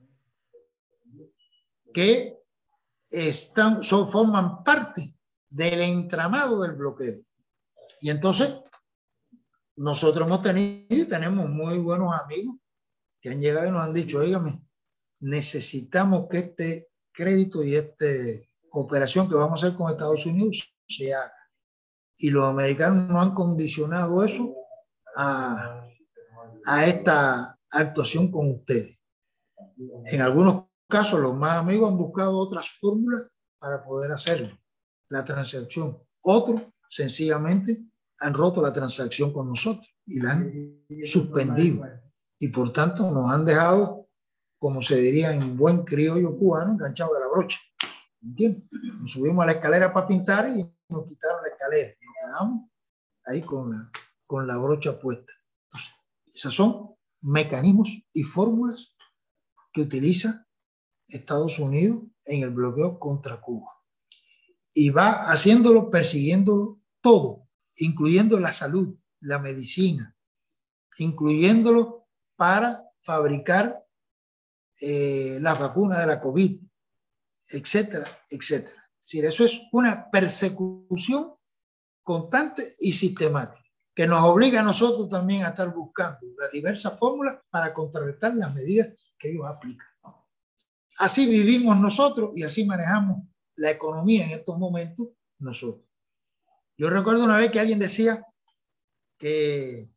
que están, son, forman parte del entramado del bloqueo. Y entonces nosotros hemos tenido y tenemos muy buenos amigos que han llegado y nos han dicho, óigame, necesitamos que este crédito y esta cooperación que vamos a hacer con Estados Unidos se haga. Y los americanos no han condicionado eso a, a esta actuación con ustedes. En algunos casos los más amigos han buscado otras fórmulas para poder hacerlo, la transacción. Otros sencillamente han roto la transacción con nosotros y la han suspendido. Y por tanto nos han dejado, como se diría en buen criollo cubano, enganchados de la brocha. ¿Entiendes? Nos subimos a la escalera para pintar y nos quitaron la escalera. Nos quedamos ahí con la, con la brocha puesta. Entonces, esos son mecanismos y fórmulas que utiliza Estados Unidos en el bloqueo contra Cuba. Y va haciéndolo, persiguiéndolo todo, incluyendo la salud, la medicina, incluyéndolo para fabricar eh, las vacunas de la COVID, etcétera, etcétera. Es decir, eso es una persecución constante y sistemática que nos obliga a nosotros también a estar buscando las diversas fórmulas para contrarrestar las medidas que ellos aplican. Así vivimos nosotros y así manejamos la economía en estos momentos nosotros. Yo recuerdo una vez que alguien decía que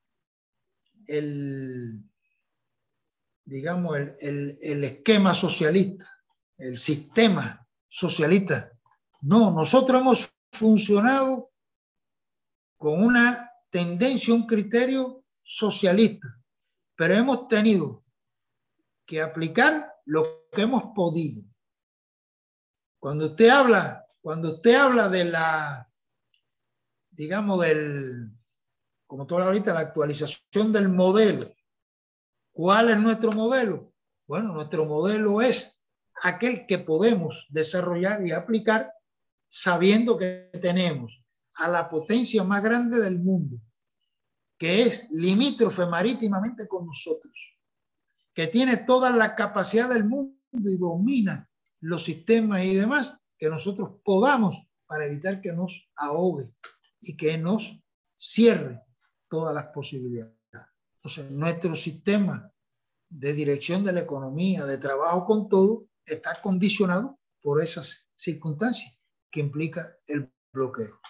el, digamos, el, el, el esquema socialista, el sistema socialista, no, nosotros hemos funcionado con una tendencia, un criterio socialista, pero hemos tenido que aplicar lo que hemos podido. Cuando usted habla, cuando usted habla de la, digamos, del, como tú hablas ahorita, la actualización del modelo. ¿Cuál es nuestro modelo? Bueno, nuestro modelo es aquel que podemos desarrollar y aplicar sabiendo que tenemos a la potencia más grande del mundo, que es limítrofe marítimamente con nosotros, que tiene toda la capacidad del mundo y domina los sistemas y demás, que nosotros podamos para evitar que nos ahogue y que nos cierre todas las posibilidades. Entonces, nuestro sistema de dirección de la economía, de trabajo con todo, está condicionado por esas circunstancias que implica el bloqueo.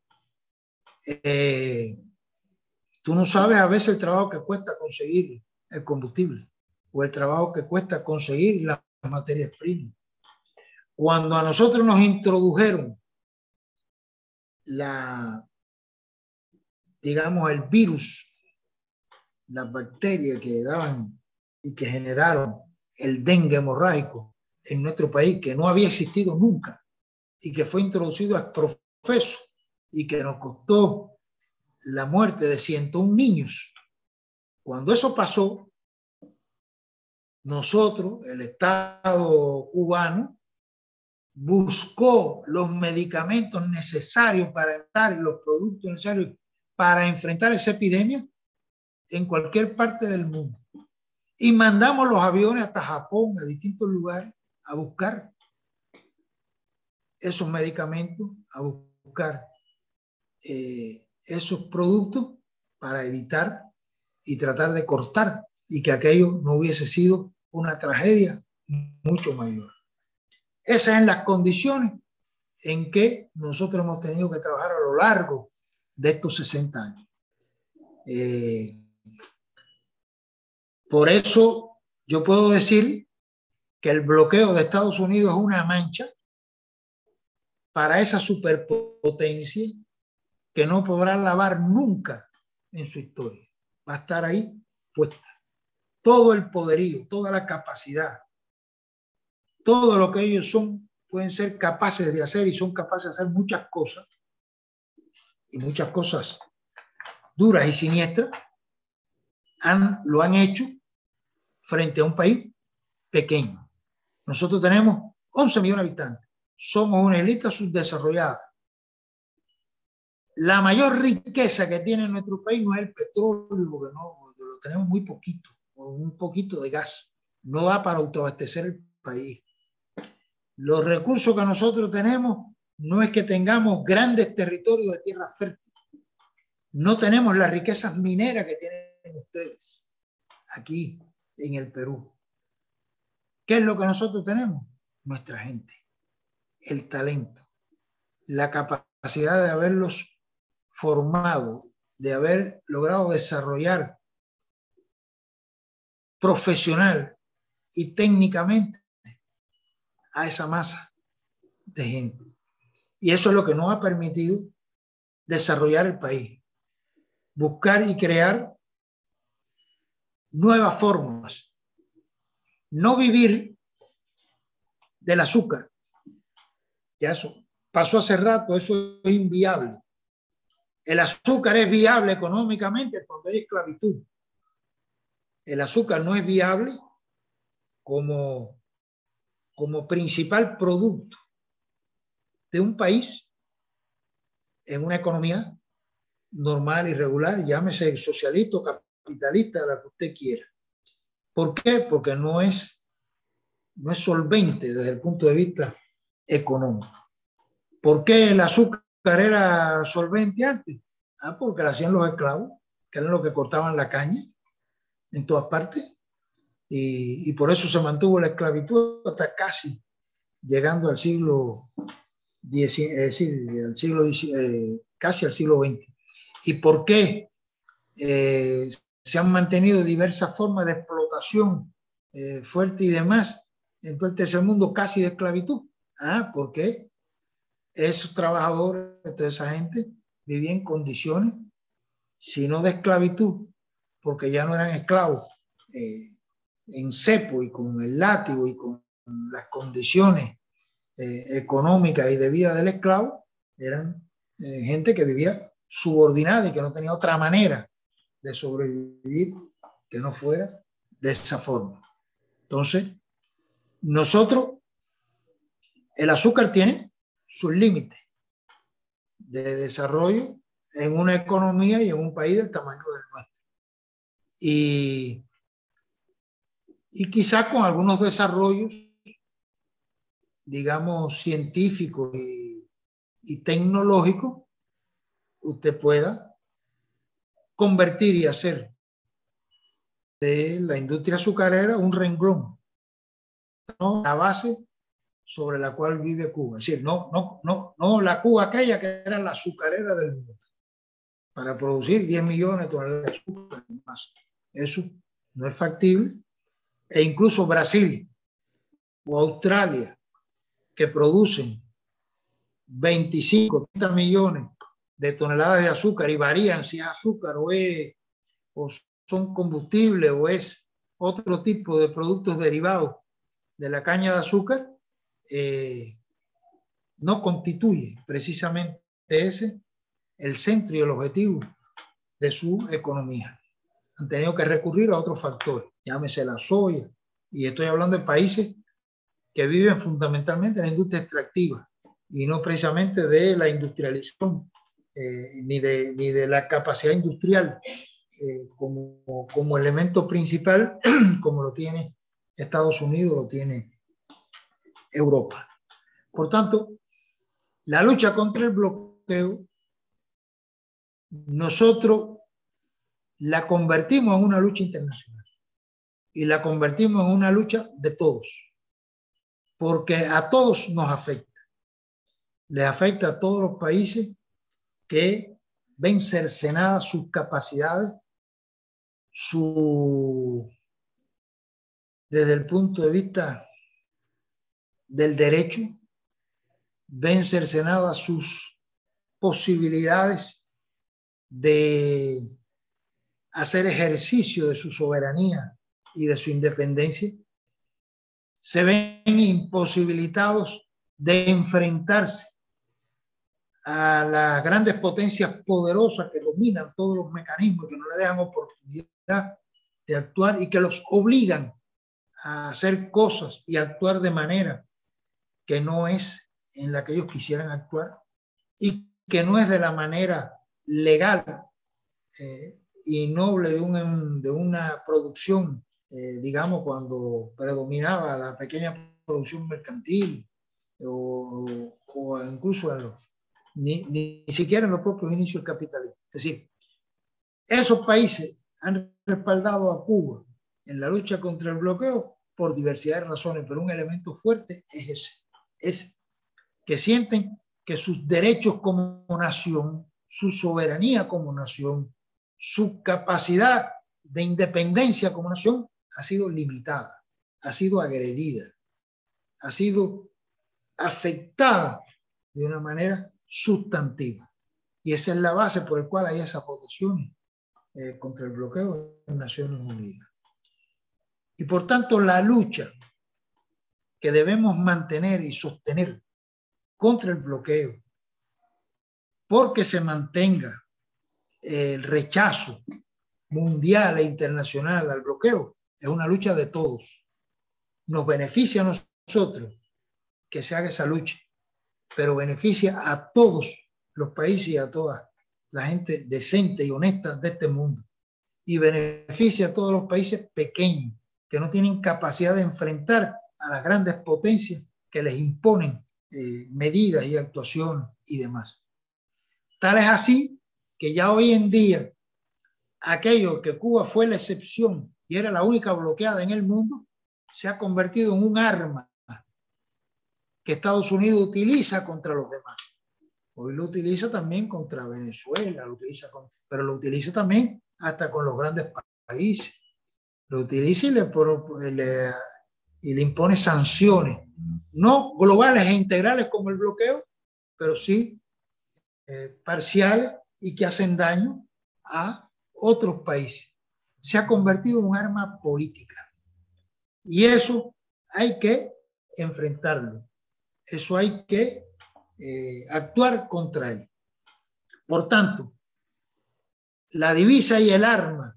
Eh, tú no sabes a veces el trabajo que cuesta conseguir el combustible o el trabajo que cuesta conseguir las materias primas. Cuando a nosotros nos introdujeron la, digamos, el virus, las bacterias que daban y que generaron el dengue hemorrágico en nuestro país, que no había existido nunca y que fue introducido a profeso y que nos costó la muerte de ciento un niños. Cuando eso pasó, nosotros, el Estado cubano, buscó los medicamentos necesarios para enfrentar, los productos necesarios para enfrentar esa epidemia en cualquier parte del mundo. Y mandamos los aviones hasta Japón, a distintos lugares, a buscar esos medicamentos, a buscar eh, esos productos para evitar y tratar de cortar y que aquello no hubiese sido una tragedia mucho mayor. Esas son las condiciones en que nosotros hemos tenido que trabajar a lo largo de estos sesenta años. Eh, por eso yo puedo decir que el bloqueo de Estados Unidos es una mancha para esa superpotencia que no podrá lavar nunca en su historia. Va a estar ahí puesta. Todo el poderío, toda la capacidad, todo lo que ellos son, pueden ser capaces de hacer y son capaces de hacer muchas cosas y muchas cosas duras y siniestras, han, lo han hecho frente a un país pequeño. Nosotros tenemos once millones de habitantes. Somos una isla subdesarrollada. La mayor riqueza que tiene nuestro país no es el petróleo, porque no, lo tenemos muy poquito, o un poquito de gas. No da para autoabastecer el país. Los recursos que nosotros tenemos no es que tengamos grandes territorios de tierra fértil. No tenemos las riquezas mineras que tienen ustedes aquí en el Perú. ¿Qué es lo que nosotros tenemos? Nuestra gente, el talento, la capacidad de haberlos formado, de haber logrado desarrollar profesional y técnicamente a esa masa de gente. Y eso es lo que nos ha permitido desarrollar el país, buscar y crear nuevas formas, no vivir del azúcar. Ya eso pasó hace rato, eso es inviable. El azúcar es viable económicamente cuando hay esclavitud. El azúcar no es viable como, como principal producto de un país en una economía normal y regular, llámese socialista o capitalista, la que usted quiera. ¿Por qué? Porque no es, no es solvente desde el punto de vista económico. ¿Por qué el azúcar era solvente antes? Ah, porque lo hacían los esclavos, que eran los que cortaban la caña en todas partes. y, y por eso se mantuvo la esclavitud hasta casi llegando al siglo X, es decir, al siglo, eh, casi al siglo veinte. ¿Y por qué eh, se han mantenido diversas formas de explotación eh, fuerte y demás en todo el tercer mundo, casi de esclavitud? Ah, porque esos trabajadores, toda esa gente, vivían en condiciones, si no de esclavitud, porque ya no eran esclavos, eh, en cepo y con el látigo y con las condiciones eh, económicas y de vida del esclavo, eran eh, gente que vivía subordinada y que no tenía otra manera de sobrevivir que no fuera de esa forma. Entonces, nosotros, el azúcar tiene sus límites de desarrollo en una economía y en un país del tamaño del nuestro. Y, y quizás con algunos desarrollos, digamos, científicos y, y tecnológicos, usted pueda convertir y hacer de la industria azucarera un renglón, ¿no? La base sobre la cual vive Cuba. Es decir, no, no, no, no la Cuba aquella que era la azucarera del mundo, para producir diez millones de toneladas de azúcar y más. Eso no es factible. E incluso Brasil o Australia, que producen veinticinco, treinta millones de toneladas de azúcar y varían si es azúcar o, es, o son combustibles o es otro tipo de productos derivados de la caña de azúcar, eh, no constituye precisamente ese el centro y el objetivo de su economía. Han tenido que recurrir a otros factores, llámese la soya, y estoy hablando de países que viven fundamentalmente en la industria extractiva y no precisamente de la industrialización, eh, ni, de, ni de la capacidad industrial eh, como, como elemento principal, como lo tiene Estados Unidos, lo tiene Europa. Por tanto, la lucha contra el bloqueo, nosotros la convertimos en una lucha internacional y la convertimos en una lucha de todos, porque a todos nos afecta. Les afecta a todos los países que ven cercenadas sus capacidades, su, desde el punto de vista del derecho, ven cercenadas sus posibilidades de hacer ejercicio de su soberanía y de su independencia, se ven imposibilitados de enfrentarse a las grandes potencias poderosas que dominan todos los mecanismos, que no le dejan oportunidad de actuar y que los obligan a hacer cosas y actuar de manera que no es en la que ellos quisieran actuar y que no es de la manera legal eh, y noble de, un, de una producción, eh, digamos, cuando predominaba la pequeña producción mercantil o, o incluso en los, ni, ni, ni siquiera en los propios inicios del capitalismo. Es decir, esos países han respaldado a Cuba en la lucha contra el bloqueo por diversidad de razones, pero un elemento fuerte es ese, es que sienten que sus derechos como nación, su soberanía como nación, su capacidad de independencia como nación ha sido limitada, ha sido agredida, ha sido afectada de una manera sustantiva. Y esa es la base por la cual hay esas votaciones eh, contra el bloqueo en Naciones Unidas. Y por tanto, la lucha que debemos mantener y sostener contra el bloqueo, porque se mantenga el rechazo mundial e internacional al bloqueo, es una lucha de todos. Nos beneficia a nosotros que se haga esa lucha, pero beneficia a todos los países y a toda la gente decente y honesta de este mundo. Y beneficia a todos los países pequeños que no tienen capacidad de enfrentar a las grandes potencias que les imponen eh, medidas y actuaciones y demás. Tal es así que ya hoy en día aquello que Cuba fue la excepción y era la única bloqueada en el mundo, se ha convertido en un arma que Estados Unidos utiliza contra los demás. Hoy lo utiliza también contra Venezuela, lo utiliza con, pero lo utiliza también hasta con los grandes países. Lo utiliza y le, le, y le impone sanciones, no globales e integrales como el bloqueo, pero sí eh, parciales y que hacen daño a otros países. Se ha convertido en un arma política. Y eso hay que enfrentarlo. Eso hay que eh, actuar contra él. Por tanto, la divisa y el arma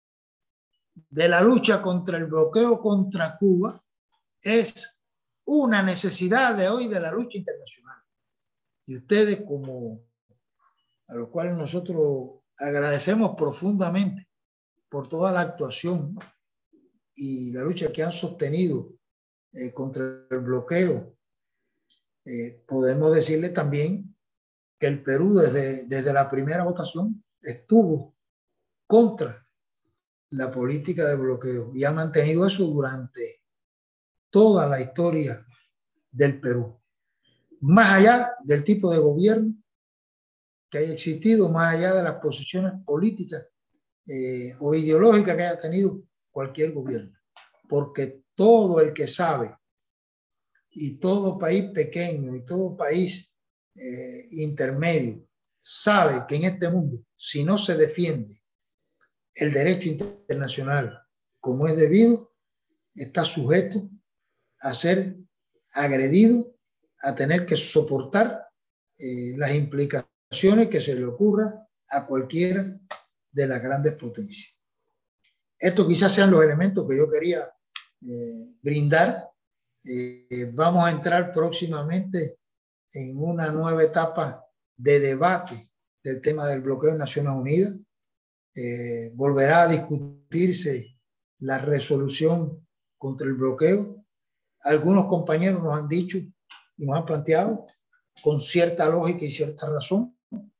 de la lucha contra el bloqueo contra Cuba es una necesidad de hoy de la lucha internacional. Y ustedes, como a los cuales nosotros agradecemos profundamente por toda la actuación y la lucha que han sostenido eh, contra el bloqueo, eh, podemos decirle también que el Perú desde, desde la primera votación estuvo contra la política de bloqueo y ha mantenido eso durante toda la historia del Perú. Más allá del tipo de gobierno que haya existido, más allá de las posiciones políticas eh, o ideológicas que haya tenido cualquier gobierno. Porque todo el que sabe, y todo país pequeño y todo país eh, intermedio, sabe que en este mundo, si no se defiende el derecho internacional como es debido, está sujeto a ser agredido, a tener que soportar eh, las implicaciones que se le ocurra a cualquiera de las grandes potencias. Estos quizás sean los elementos que yo quería eh, brindar. Eh, vamos a entrar próximamente en una nueva etapa de debate del tema del bloqueo en Naciones Unidas. Eh, volverá a discutirse la resolución contra el bloqueo. Algunos compañeros nos han dicho y nos han planteado con cierta lógica y cierta razón.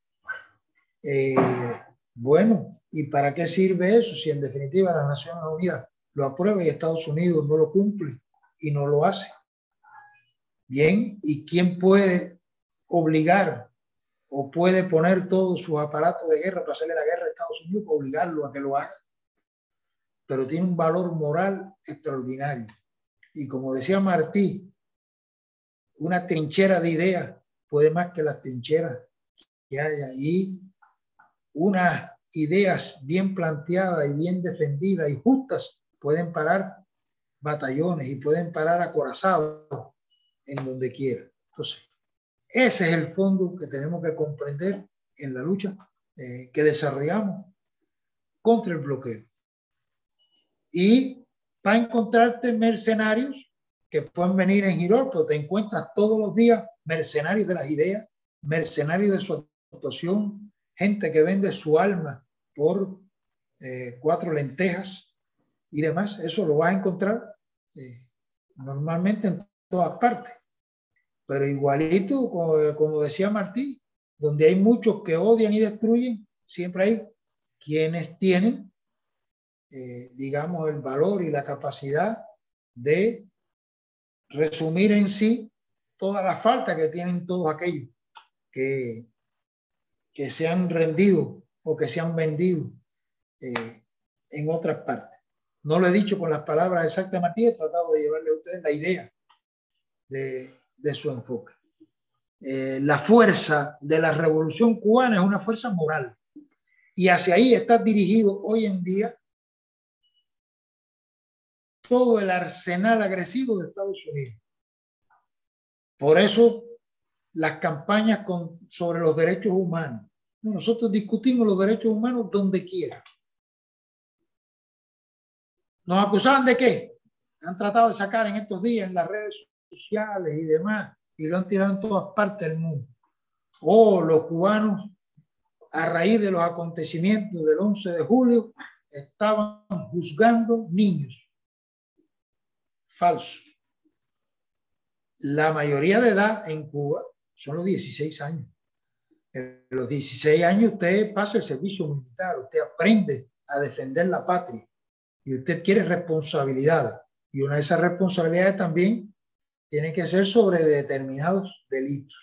Eh, bueno, ¿y para qué sirve eso si en definitiva las Naciones Unidas lo aprueba y Estados Unidos no lo cumple y no lo hace? Bien, ¿y quién puede obligar o puede poner todos sus aparatos de guerra para hacerle la guerra a Estados Unidos para obligarlo a que lo haga? Pero tiene un valor moral extraordinario. Y como decía Martí, una trinchera de ideas puede más que las trincheras que hay ahí. Unas ideas bien planteadas y bien defendidas y justas pueden parar batallones y pueden parar acorazados en donde quiera. Entonces, ese es el fondo que tenemos que comprender en la lucha eh, que desarrollamos contra el bloqueo. Y para encontrarte mercenarios que pueden venir en Girón, pero te encuentras todos los días mercenarios de las ideas, mercenarios de su actuación, gente que vende su alma por eh, cuatro lentejas y demás. Eso lo vas a encontrar eh, normalmente en todas partes. Pero igualito, como, como decía Martí, donde hay muchos que odian y destruyen, siempre hay quienes tienen, eh, digamos, el valor y la capacidad de resumir en sí toda la falta que tienen todos aquellos que, que se han rendido o que se han vendido eh, en otras partes. No lo he dicho con las palabras exactas de Martí, he tratado de llevarle a ustedes la idea de, de su enfoque. Eh, la fuerza de la revolución cubana es una fuerza moral y hacia ahí está dirigido hoy en día todo el arsenal agresivo de Estados Unidos. Por eso las campañas con, sobre los derechos humanos. Nosotros discutimos los derechos humanos donde quiera. ¿Nos acusaban de qué? Han tratado de sacar en estos días en las redes sociales y demás y lo han tirado en todas partes del mundo. O oh, los cubanos, a raíz de los acontecimientos del once de julio, estaban juzgando niños. Falso. La mayoría de edad en Cuba son los dieciséis años. En los dieciséis años usted pasa el servicio militar, usted aprende a defender la patria. y usted quiere responsabilidades. Y una de esas responsabilidades también tiene que ser sobre determinados delitos.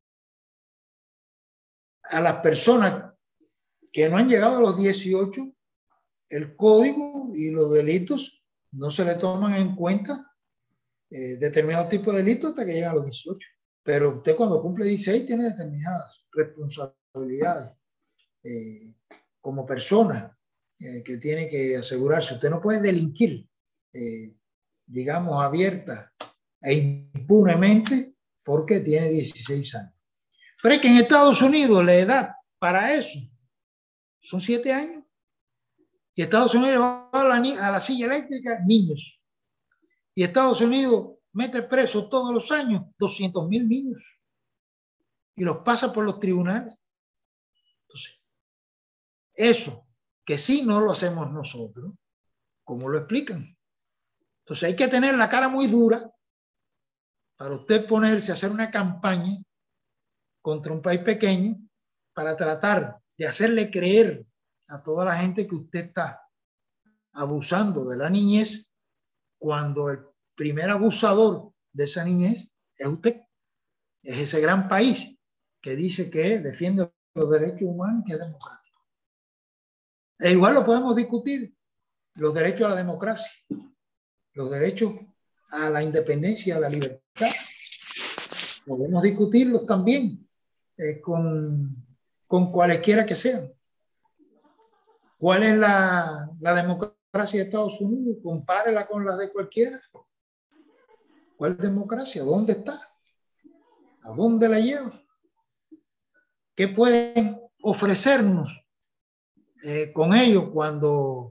A las personas que no han llegado a los dieciocho, el código y los delitos no se le toman en cuenta eh, determinados tipos de delitos hasta que llegan a los dieciocho. Pero usted cuando cumple dieciséis tiene determinadas responsabilidades eh, como persona eh, que tiene que asegurarse. Usted no puede delinquir, eh, digamos, abierta e impunemente porque tiene dieciséis años. Pero es que en Estados Unidos la edad para eso son siete años. Y Estados Unidos va a la, a la silla eléctrica niños. Y Estados Unidos mete preso todos los años doscientos mil niños. Y los pasa por los tribunales. Entonces, eso, que sí no lo hacemos nosotros, ¿cómo lo explican? Entonces hay que tener la cara muy dura para usted ponerse a hacer una campaña contra un país pequeño para tratar de hacerle creer a toda la gente que usted está abusando de la niñez cuando el primer abusador de esa niñez es usted. Es ese gran país que dice que defiende los derechos humanos y que es democrático. E igual lo podemos discutir, los derechos a la democracia, los derechos a la independencia, a la libertad. Podemos discutirlos también eh, con, con cualesquiera que sean. ¿Cuál es la, la democracia de Estados Unidos? Compárela con la de cualquiera. ¿Cuál democracia? ¿Dónde está? ¿A dónde la lleva? ¿Qué pueden ofrecernos eh, con ellos cuando,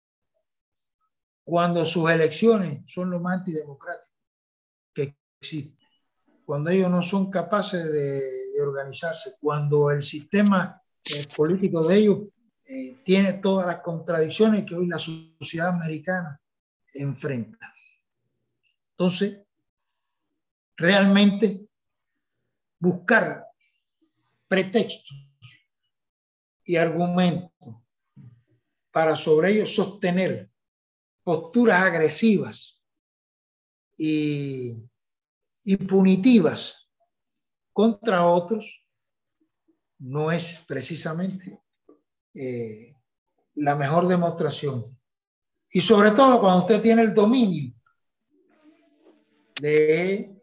cuando sus elecciones son lo más antidemocrático que existe? Cuando ellos no son capaces de, de organizarse, cuando el sistema eh, político de ellos eh, tiene todas las contradicciones que hoy la sociedad americana enfrenta. Entonces, realmente buscar pretextos y argumentos para sobre ellos sostener posturas agresivas y, y punitivas contra otros no es precisamente eh, la mejor demostración. Y sobre todo cuando usted tiene el dominio de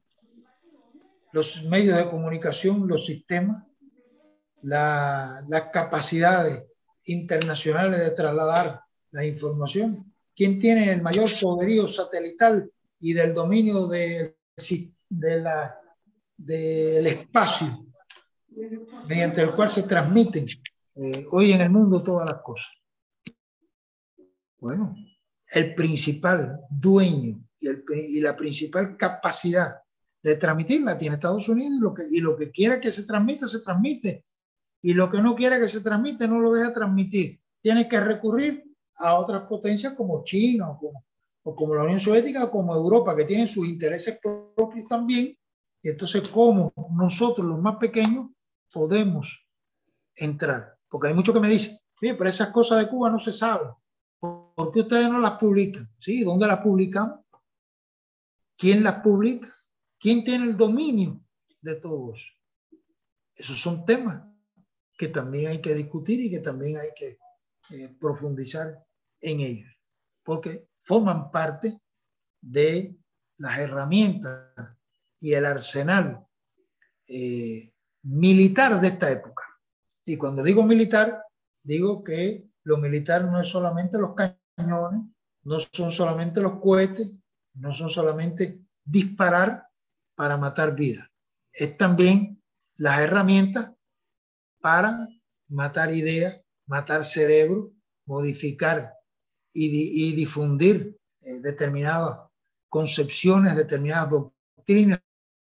los medios de comunicación, los sistemas, la, las capacidades internacionales de trasladar la información. ¿Quién tiene el mayor poderío satelital y del dominio de, de la, del espacio mediante el cual se transmiten eh, hoy en el mundo todas las cosas? Bueno, el principal dueño y, el, y la principal capacidad de transmitirla tiene Estados Unidos, y lo que, y lo que quiera que se transmita, se transmite. Y lo que no quiera que se transmite, no lo deja transmitir. Tiene que recurrir a otras potencias como China o como, o como la Unión Soviética o como Europa, que tienen sus intereses propios también. Y entonces, ¿cómo nosotros, los más pequeños, podemos entrar? Porque hay muchos que me dicen, oye, pero esas cosas de Cuba no se saben. ¿Por qué ustedes no las publican? ¿Sí? ¿Dónde las publicamos? ¿Quién las publica? ¿Quién tiene el dominio de todo eso? Esos son temas que también hay que discutir y que también hay que eh, profundizar en ellos, porque forman parte de las herramientas y el arsenal eh, militar de esta época. Y cuando digo militar, digo que lo militar no es solamente los cañones, no son solamente los cohetes, no son solamente disparar para matar vidas, es también las herramientas para matar ideas, matar cerebro, modificar y, di y difundir eh, determinadas concepciones, determinadas doctrinas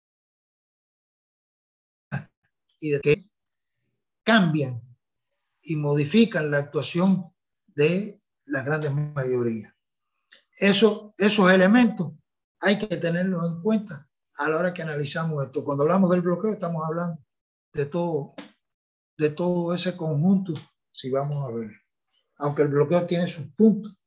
y de que cambian y modifican la actuación de las grandes mayorías. Eso, esos elementos hay que tenerlos en cuenta a la hora que analizamos esto. Cuando hablamos del bloqueo estamos hablando de todo, de todo ese conjunto, si vamos a ver. Aunque el bloqueo tiene sus puntos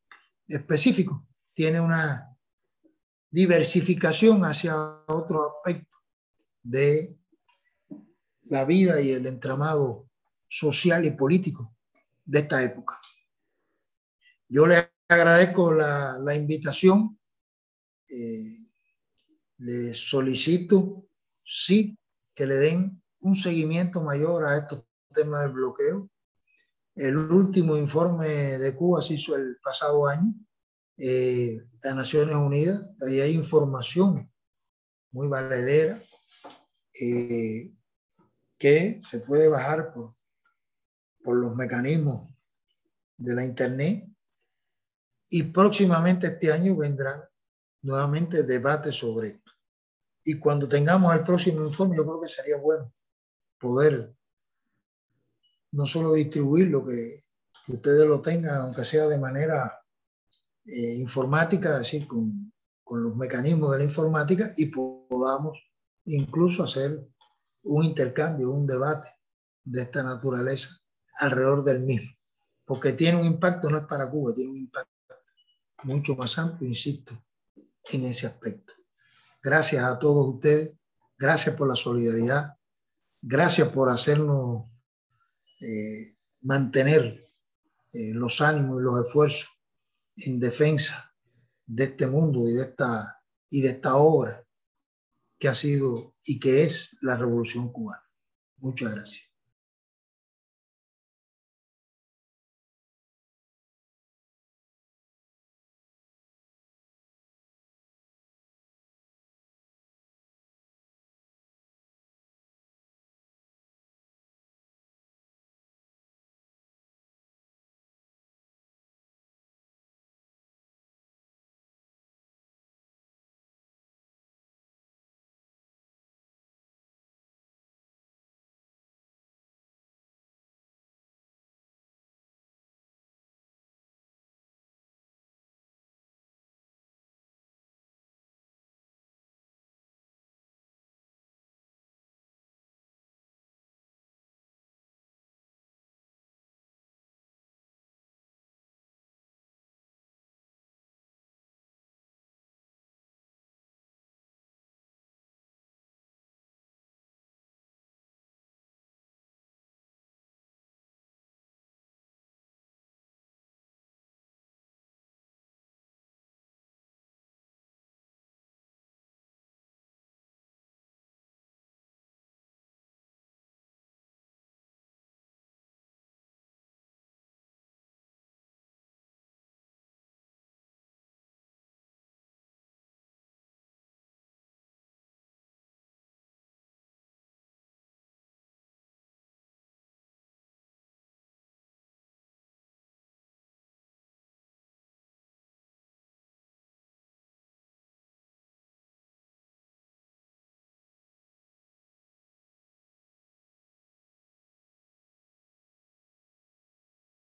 específico, tiene una diversificación hacia otro aspecto de la vida y el entramado social y político de esta época. Yo le agradezco la, la invitación. Eh, le solicito, sí, que le den un seguimiento mayor a estos temas del bloqueo. El último informe de Cuba se hizo el pasado año, eh, las Naciones Unidas. Ahí hay información muy valedera eh, que se puede bajar por, por los mecanismos de la Internet. Y próximamente este año vendrán nuevamente debates sobre esto. Y cuando tengamos el próximo informe, yo creo que sería bueno poder no solo distribuirlo, que, que ustedes lo tengan, aunque sea de manera eh, informática, es decir, con, con los mecanismos de la informática, y podamos incluso hacer un intercambio, un debate de esta naturaleza alrededor del mismo. Porque tiene un impacto, no es para Cuba, tiene un impacto mucho más amplio, insisto, en ese aspecto. Gracias a todos ustedes, gracias por la solidaridad, gracias por hacernos eh, mantener eh, los ánimos y los esfuerzos en defensa de este mundo y de esta, y de esta obra que ha sido y que es la Revolución Cubana. Muchas gracias.